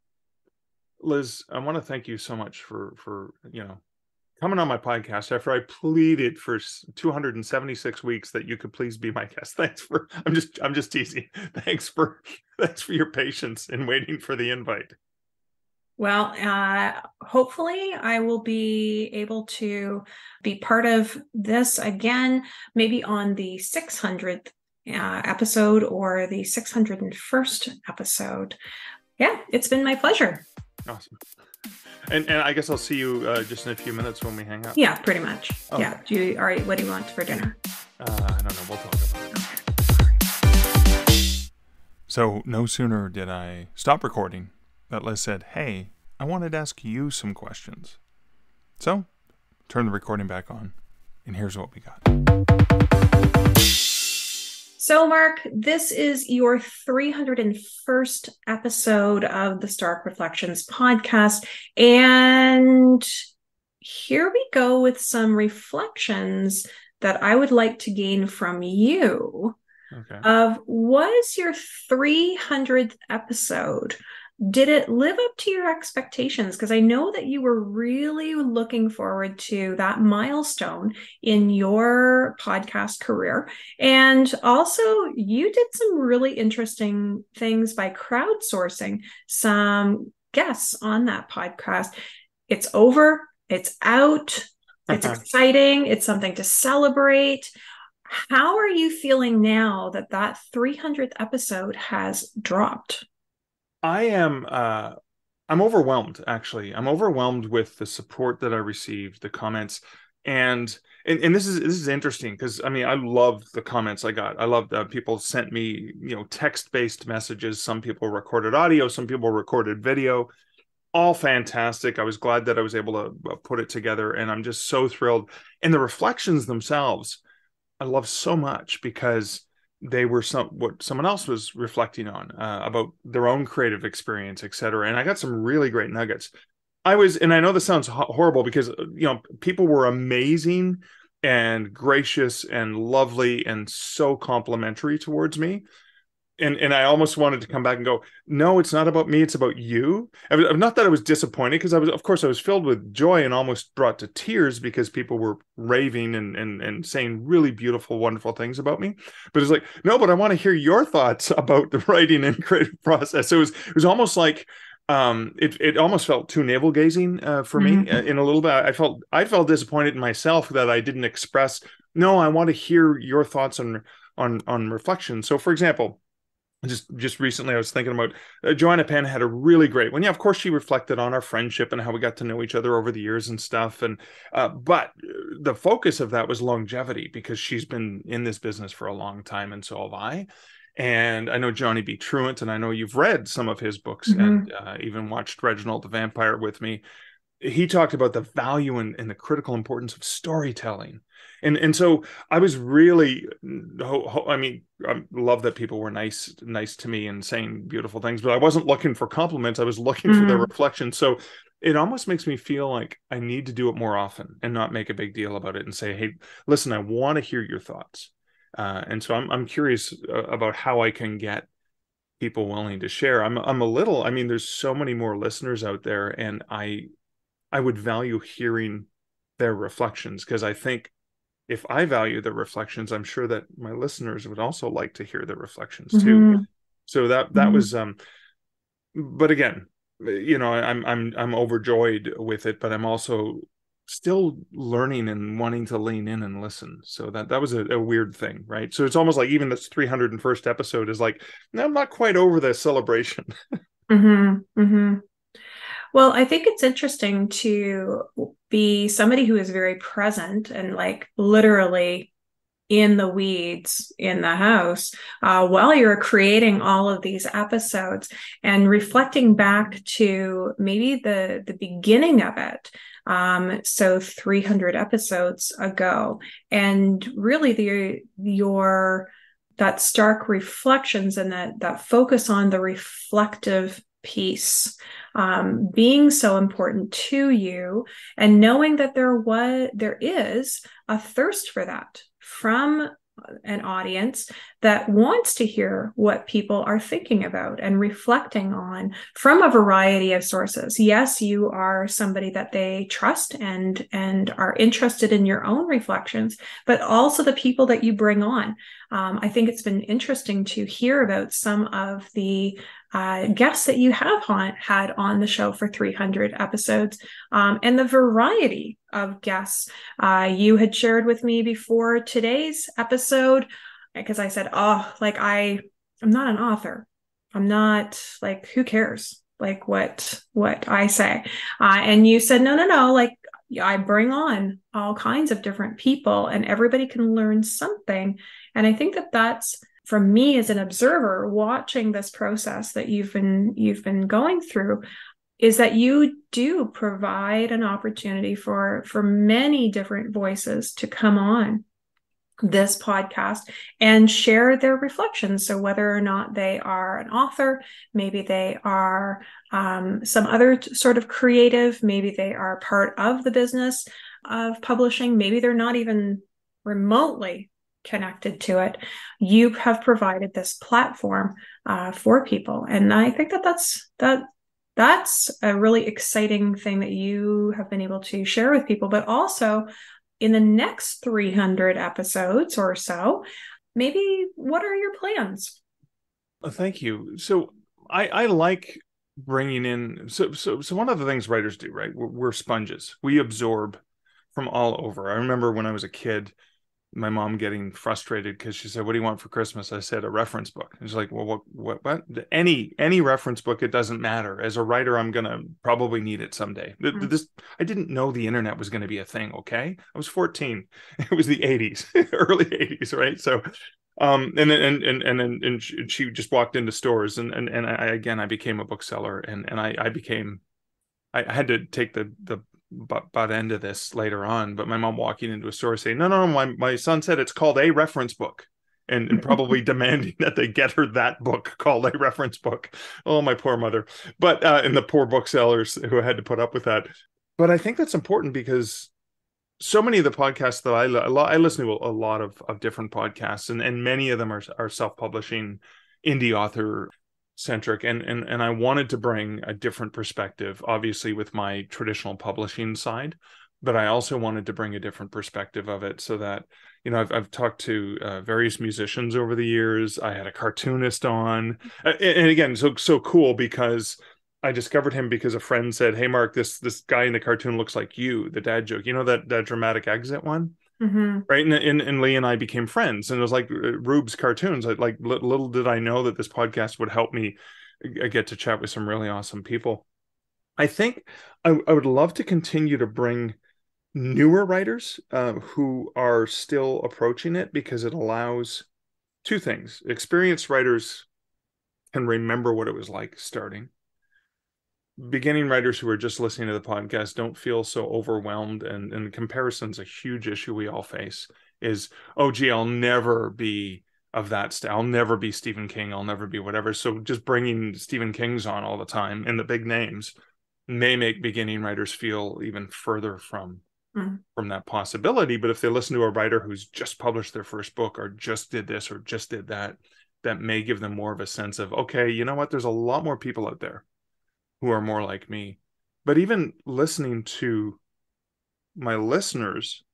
Liz, I want to thank you so much for for you know coming on my podcast after I pleaded for two hundred seventy-six weeks that you could please be my guest. Thanks for I'm just I'm just teasing. Thanks for thanks for your patience in waiting for the invite. Well, uh, hopefully I will be able to be part of this again, maybe on the six hundredth uh, episode or the six hundred first episode. Yeah, it's been my pleasure. Awesome. And and I guess I'll see you uh, just in a few minutes when we hang out. Yeah, pretty much. Okay. Yeah. Do you, all right, what do you want for dinner? Uh, I don't know. We'll talk about it. So no sooner did I stop recording that Liz said, hey, I wanted to ask you some questions. So turn the recording back on, and here's what we got. So, Mark, this is your three hundred first episode of the Stark Reflections podcast. And here we go with some reflections that I would like to gain from you. Okay. Of was your three hundredth episode, did it live up to your expectations? Because I know that you were really looking forward to that milestone in your podcast career. And also, you did some really interesting things by crowdsourcing some guests on that podcast. It's over, it's out, it's exciting, it's something to celebrate. How are you feeling now that that three hundredth episode has dropped? I am uh I'm overwhelmed, actually. I'm overwhelmed with the support that I received, the comments, and and, and this is this is interesting because I mean I love the comments I got. I love that people sent me, you know, text-based messages. Some people recorded audio, some people recorded video. All fantastic. I was glad that I was able to put it together, and I'm just so thrilled. And the reflections themselves, I love so much because they were some what someone else was reflecting on uh, about their own creative experience, et cetera. And I got some really great nuggets. I was, and I know this sounds ho- horrible because, you know, people were amazing and gracious and lovely and so complimentary towards me. And and I almost wanted to come back and go, no, it's not about me, it's about you. I was, not that I was disappointed, because I was, of course, I was filled with joy and almost brought to tears because people were raving and and and saying really beautiful, wonderful things about me. But it's like, no, but I want to hear your thoughts about the writing and creative process. So it was it was almost like um it it almost felt too navel gazing uh, for me Mm-hmm. uh, in a little bit. I felt I felt disappointed in myself that I didn't express, no, I want to hear your thoughts on on on reflection. So for example, just just recently I was thinking about uh, Joanna Penn had a really great one. Yeah, of course she reflected on our friendship and how we got to know each other over the years and stuff. And uh, but the focus of that was longevity, because she's been in this business for a long time, and so have I. And I know Johnny B. Truant, and I know you've read some of his books Mm-hmm. and uh, even watched Reginald the Vampire with me. He talked about the value and, and the critical importance of storytelling. And and so I was really, I mean, I love that people were nice, nice to me and saying beautiful things, but I wasn't looking for compliments. I was looking for their Mm-hmm. reflection. So it almost makes me feel like I need to do it more often and not make a big deal about it and say, hey, listen, I want to hear your thoughts. Uh, and so I'm I'm curious uh, about how I can get people willing to share. I'm I'm a little, I mean, there's so many more listeners out there, and I I would value hearing their reflections, because I think if I value their reflections, I'm sure that my listeners would also like to hear their reflections too. Mm-hmm. So that that Mm-hmm. was um but again, you know, I'm I'm I'm overjoyed with it, but I'm also still learning and wanting to lean in and listen. So that that was a, a weird thing, right? So it's almost like even this three hundred first episode is like, no, I'm not quite over the celebration. Mm-hmm. Mm-hmm. Well, I think it's interesting to be somebody who is very present and like literally in the weeds in the house uh, while you're creating all of these episodes and reflecting back to maybe the the beginning of it. Um, so three hundred episodes ago, and really the your that stark reflections and that that focus on the reflective piece um, being so important to you, and knowing that there was there is a thirst for that from an audience that wants to hear what people are thinking about and reflecting on from a variety of sources. Yes, you are somebody that they trust and and are interested in your own reflections, but also the people that you bring on. Um, I think it's been interesting to hear about some of the uh, guests that you have on, had on the show for three hundred episodes, um, and the variety of guests. Uh, you had shared with me before today's episode, because I said, oh, like I, I'm not an author. I'm not, like, who cares? Like what, what I say. Uh, and you said, no, no, no, like I bring on all kinds of different people and everybody can learn something. And I think that that's, for me as an observer watching this process that you've been you've been going through, is that you do provide an opportunity for for many different voices to come on this podcast and share their reflections. So whether or not they are an author, maybe they are um, some other t- sort of creative, maybe they are part of the business of publishing, maybe they're not even remotely connected to it, you have provided this platform uh, for people. And I think that that's that that's a really exciting thing that you have been able to share with people. But also in the next three hundred episodes or so, maybe what are your plans? Well, thank you. So I I like bringing in, so so so one of the things writers do, right? We're, we're sponges. We absorb from all over. I remember when I was a kid, my mom getting frustrated because she said, "What do you want for Christmas?" I said, "A reference book." And she's like, "Well, what, what, what? Any, any reference book? It doesn't matter. As a writer, I'm gonna probably need it someday." Mm-hmm. This, I didn't know the internet was going to be a thing. Okay, I was fourteen. It was the eighties, early eighties, right? So, um, and and and and and, and she just walked into stores, and and and I again, I became a bookseller, and and I I became, I had to take the the butt, butt end of this later on, but my mom walking into a store saying, no, no, no, my, my son said it's called a reference book. and, and probably demanding that they get her that book called a reference book. Oh, my poor mother. But, uh, and the poor booksellers who had to put up with that. But I think that's important because so many of the podcasts that I, I listen to a lot of, of different podcasts, and, and many of them are, are self-publishing, indie author centric. And, and, and I wanted to bring a different perspective, obviously with my traditional publishing side, but I also wanted to bring a different perspective of it so that, you know, I've, I've talked to uh, various musicians over the years. I had a cartoonist on, and, and again, so, so cool because I discovered him because a friend said, "Hey, Mark, this, this guy in the cartoon looks like you," the dad joke, you know, that, that dramatic exit one. Mm-hmm. Right. And, and, and Lee and I became friends, and it was like Rube's cartoons. I, like little did I know that this podcast would help me get to chat with some really awesome people. I think I, I would love to continue to bring newer writers uh, who are still approaching it, because it allows two things. Experienced writers can remember what it was like starting. Beginning writers who are just listening to the podcast don't feel so overwhelmed, and, and comparison's a huge issue we all face is, oh, gee, I'll never be of that style. I'll never be Stephen King. I'll never be whatever. So just bringing Stephen King's on all the time and the big names may make beginning writers feel even further from Mm. from that possibility. But if they listen to a writer who's just published their first book, or just did this or just did that, that may give them more of a sense of, okay, you know what, there's a lot more people out there who are more like me. But even listening to my listeners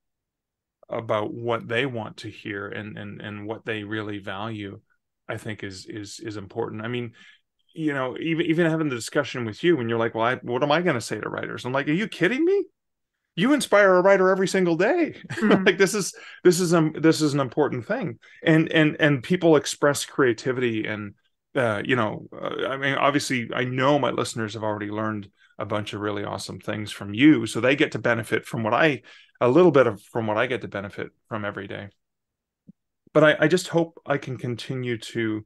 about what they want to hear and and and what they really value, I think is is is important. I mean, you know, even even having the discussion with you when you're like, well, I, what am I going to say to writers? I'm like, are you kidding me? You inspire a writer every single day. Mm. Like this is this is um this is an important thing, and and and people express creativity, and uh, you know, uh, I mean, obviously, I know my listeners have already learned a bunch of really awesome things from you, so they get to benefit from what I a little bit of from what I get to benefit from every day. But I, I just hope I can continue to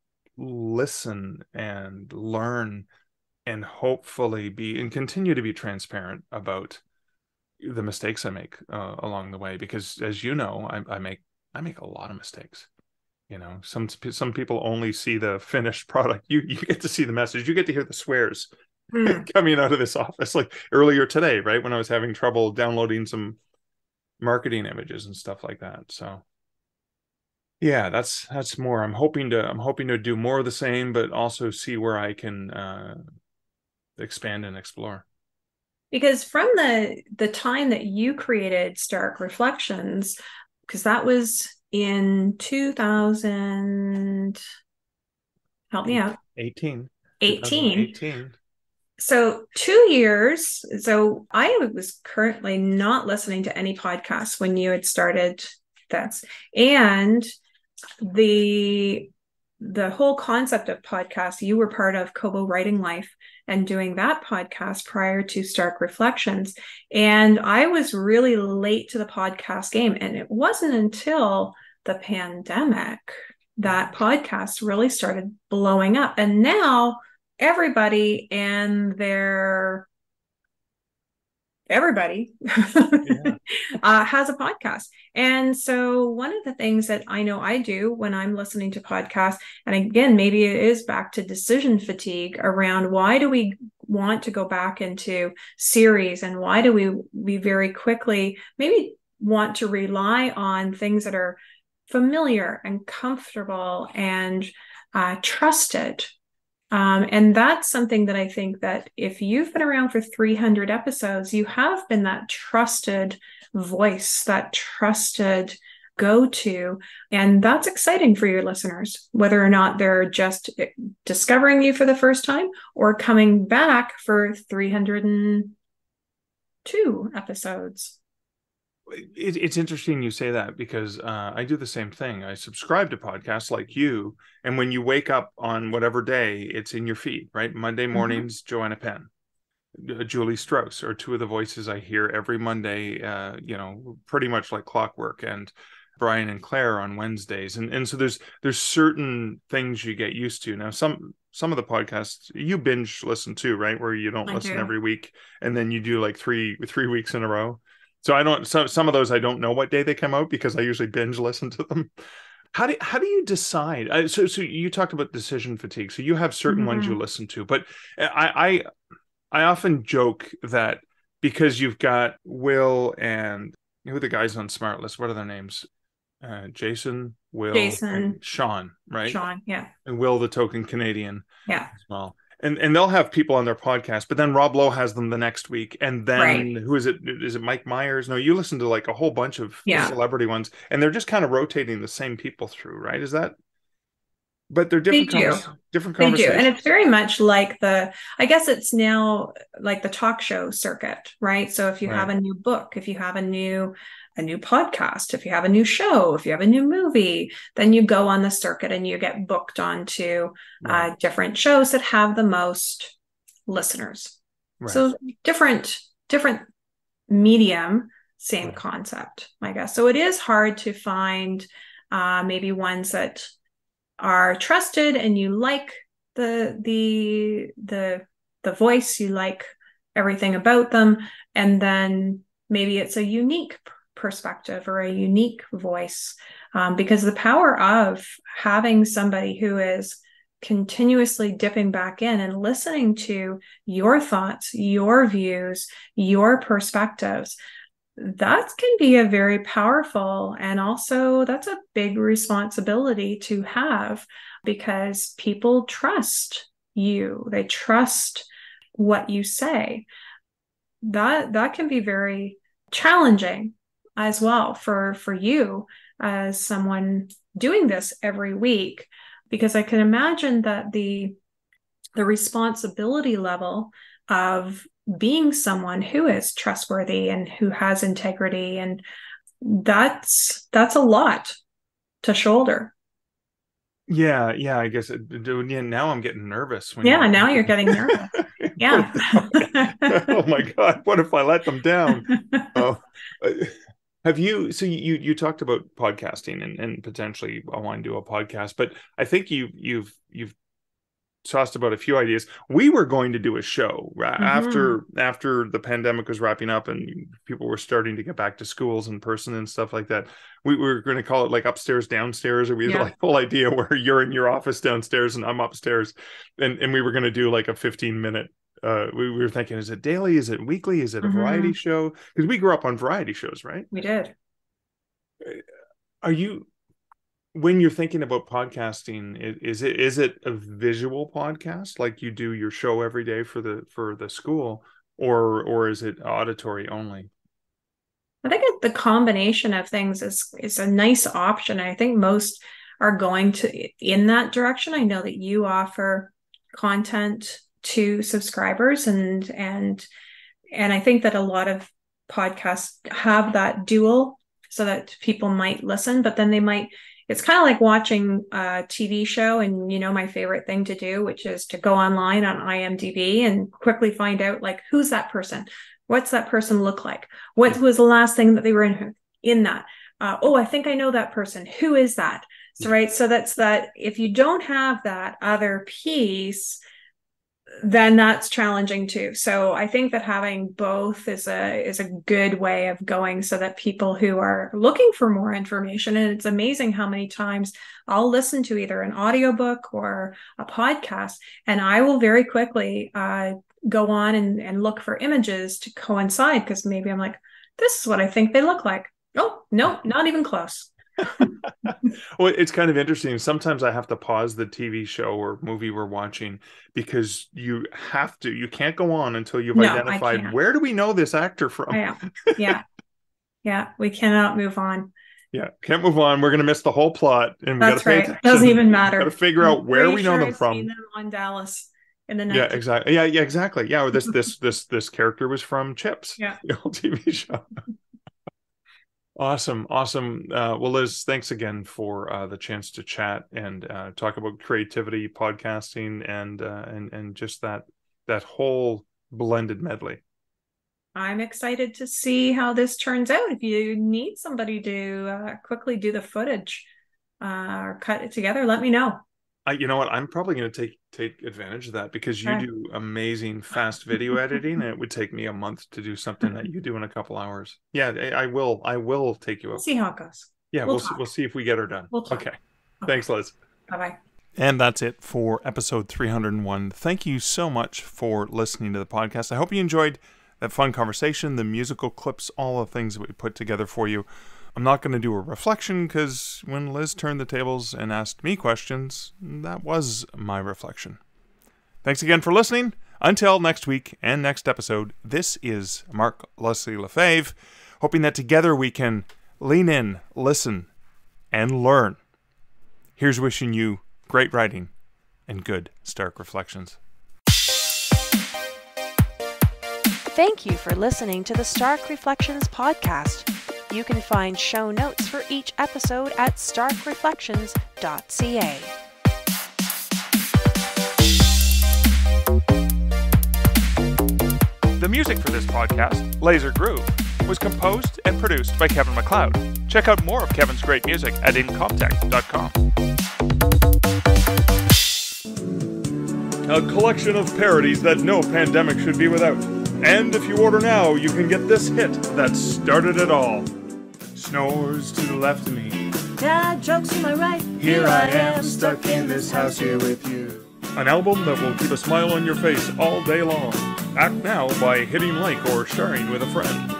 listen and learn, and hopefully be and continue to be transparent about the mistakes I make uh, along the way, because as you know, I, I make I make a lot of mistakes. You know, some some people only see the finished product. You you get to see the message. You get to hear the swears mm. coming out of this office. Like earlier today, right when I was having trouble downloading some marketing images and stuff like that. So yeah, that's that's more. I'm hoping to I'm hoping to do more of the same, but also see where I can uh, expand and explore. Because from the the time that you created Stark Reflections, because that was in two thousand, help me out. eighteen. eighteen. eighteen. So two years. So I was currently not listening to any podcasts when you had started this. And the the whole concept of podcasts, you were part of Kobo Writing Life and doing that podcast prior to Stark Reflections. And I was really late to the podcast game. And it wasn't until the pandemic that podcasts really started blowing up. And now everybody and their everybody yeah. uh, has a podcast. And so one of the things that I know I do when I'm listening to podcasts, and again, maybe it is back to decision fatigue around why do we want to go back into series, and why do we, we very quickly maybe want to rely on things that are familiar and comfortable and uh, trusted. Um, and that's something that I think that if you've been around for three hundred episodes, you have been that trusted voice, that trusted go-to. And that's exciting for your listeners, whether or not they're just discovering you for the first time or coming back for three hundred two episodes. It, it's interesting you say that, because uh, I do the same thing. I subscribe to podcasts like you, and when you wake up on whatever day, it's in your feed, right? Monday mornings, mm-hmm. Joanna Penn, uh, Julie Strauss are two of the voices I hear every Monday, uh, you know, pretty much like clockwork, and Brian and Claire on Wednesdays. And and so there's there's certain things you get used to. Now, some some of the podcasts you binge listen to, right? Where you don't I listen do. every week, and then you do like three three weeks in a row. So I don't, so some of those, I don't know what day they come out because I usually binge listen to them. How do how do you decide? Uh, so so you talked about decision fatigue. So you have certain ones you Mm-hmm. listen to, but I I I often joke that because you've got Will and who are the guys on Smart List? What are their names? Uh, Jason, Will, and Jason, Sean, right? Sean, yeah, And Will, the token Canadian yeah, as well. And and they'll have people on their podcast, but then Rob Lowe has them the next week. And right, then who is it? Is it Mike Myers? No, you listen to like a whole bunch of yeah. celebrity ones, and they're just kind of rotating the same people through, right? Is that? But they're They different do. convers different They do. And it's conversations. very much like the, I guess it's now like the talk show circuit, right? So if you have Right. a new book, if you have a new, a new podcast, if you have a new show, if you have a new movie, then you go on the circuit and you get booked onto Right. uh, different shows that have the most listeners. Right. So different, different medium, same Right. concept, I guess. So it is hard to find uh, maybe ones that are trusted and you like the the the the voice, you like everything about them, and then maybe it's a unique perspective or a unique voice, um, because the power of having somebody who is continuously dipping back in and listening to your thoughts, your views, your perspectives, that can be a very powerful, and also that's a big responsibility to have, because people trust you, they trust what you say. That that can be very challenging as well for for you as someone doing this every week, because I can imagine that the the responsibility level of being someone who is trustworthy and who has integrity, and that's that's a lot to shoulder. Yeah, yeah, I guess it, yeah, now I'm getting nervous when Yeah, you now you're getting nervous. What Yeah. if- oh my God, what if I let them down? Oh, uh, have you, so you you talked about podcasting and, and potentially I want to do a podcast, but I think you you've you've tossed about a few ideas. We were going to do a show Mm-hmm. after after the pandemic was wrapping up and people were starting to get back to schools in person and stuff like that. We, we were going to call it like upstairs downstairs, or we had Yeah. like the whole idea where you're in your office downstairs and I'm upstairs, and and we were going to do like a fifteen minute. Uh, we, we were thinking, is it daily? Is it weekly? Is it a variety Mm-hmm. show? Because we grew up on variety shows, right? We did. Are you, when you're thinking about podcasting, is it is it a visual podcast like you do your show every day for the for the school, or or is it auditory only? I think it, the combination of things is is a nice option. I think most are going to in that direction. I know that you offer content to subscribers, and and and I think that a lot of podcasts have that dual, so that people might listen, but then they might, it's kind of like watching a T V show. And you know, my favorite thing to do, which is to go online on I M D B and quickly find out, like, who's that person? What's that person look like? What was the last thing that they were in in that? Uh, oh, I think I know that person. Who is that? So, right. So that's that. If you don't have that other piece, then that's challenging too. So I think that having both is a is a good way of going, so that people who are looking for more information, and it's amazing how many times I'll listen to either an audiobook or a podcast, and I will very quickly uh, go on and, and look for images to coincide, because maybe I'm like, this is what I think they look like. Oh, no, not even close. Well, it's kind of interesting. Sometimes I have to pause the T V show or movie we're watching because you have to, you can't go on until you've No, I identified, can't. where do we know this actor from? Yeah. Yeah. Yeah. We cannot move on. Yeah, can't move on. We're going to miss the whole plot and we got to That's pay right. attention. Doesn't even Got to matter. figure I'm out where pretty we know sure them I've from. seen them on Dallas in the Yeah, nineties. exactly. Yeah, yeah, exactly. Yeah, or this this this this character was from Chips, Yeah. the old T V show. Awesome, awesome. Uh, well, Liz, thanks again for uh, the chance to chat and uh, talk about creativity, podcasting, and uh, and and just that that whole blended medley. I'm excited to see how this turns out. If you need somebody to uh, quickly do the footage uh, or cut it together, let me know. I, you know what? I'm probably going to take take advantage of that because you Okay. do amazing fast video editing, and it would take me a month to do something that you do in a couple hours. Yeah, I, I will. I will take you We'll up. see how it goes. Yeah, We'll we'll see, talk. we'll see if we get her done. We'll talk. Okay. Thanks, Liz. Bye-bye. And that's it for episode three hundred one. Thank you so much for listening to the podcast. I hope you enjoyed that fun conversation, the musical clips, all the things that we put together for you. I'm not going to do a reflection because when Liz turned the tables and asked me questions, that was my reflection. Thanks again for listening. Until next week and next episode, this is Mark Leslie Lefebvre, hoping that together we can lean in, listen, and learn. Here's wishing you great writing and good Stark Reflections. Thank you for listening to the Stark Reflections podcast. You can find show notes for each episode at stark reflections dot c a. The music for this podcast, Laser Groove, was composed and produced by Kevin MacLeod. Check out more of Kevin's great music at incomtech dot com. A collection of parodies that no pandemic should be without. And if you order now, you can get this hit that started it all. Snores to the left of me. Dad jokes to my right. Here I am, stuck in this house here with you. An album that will keep a smile on your face all day long. Act now by hitting like or sharing with a friend.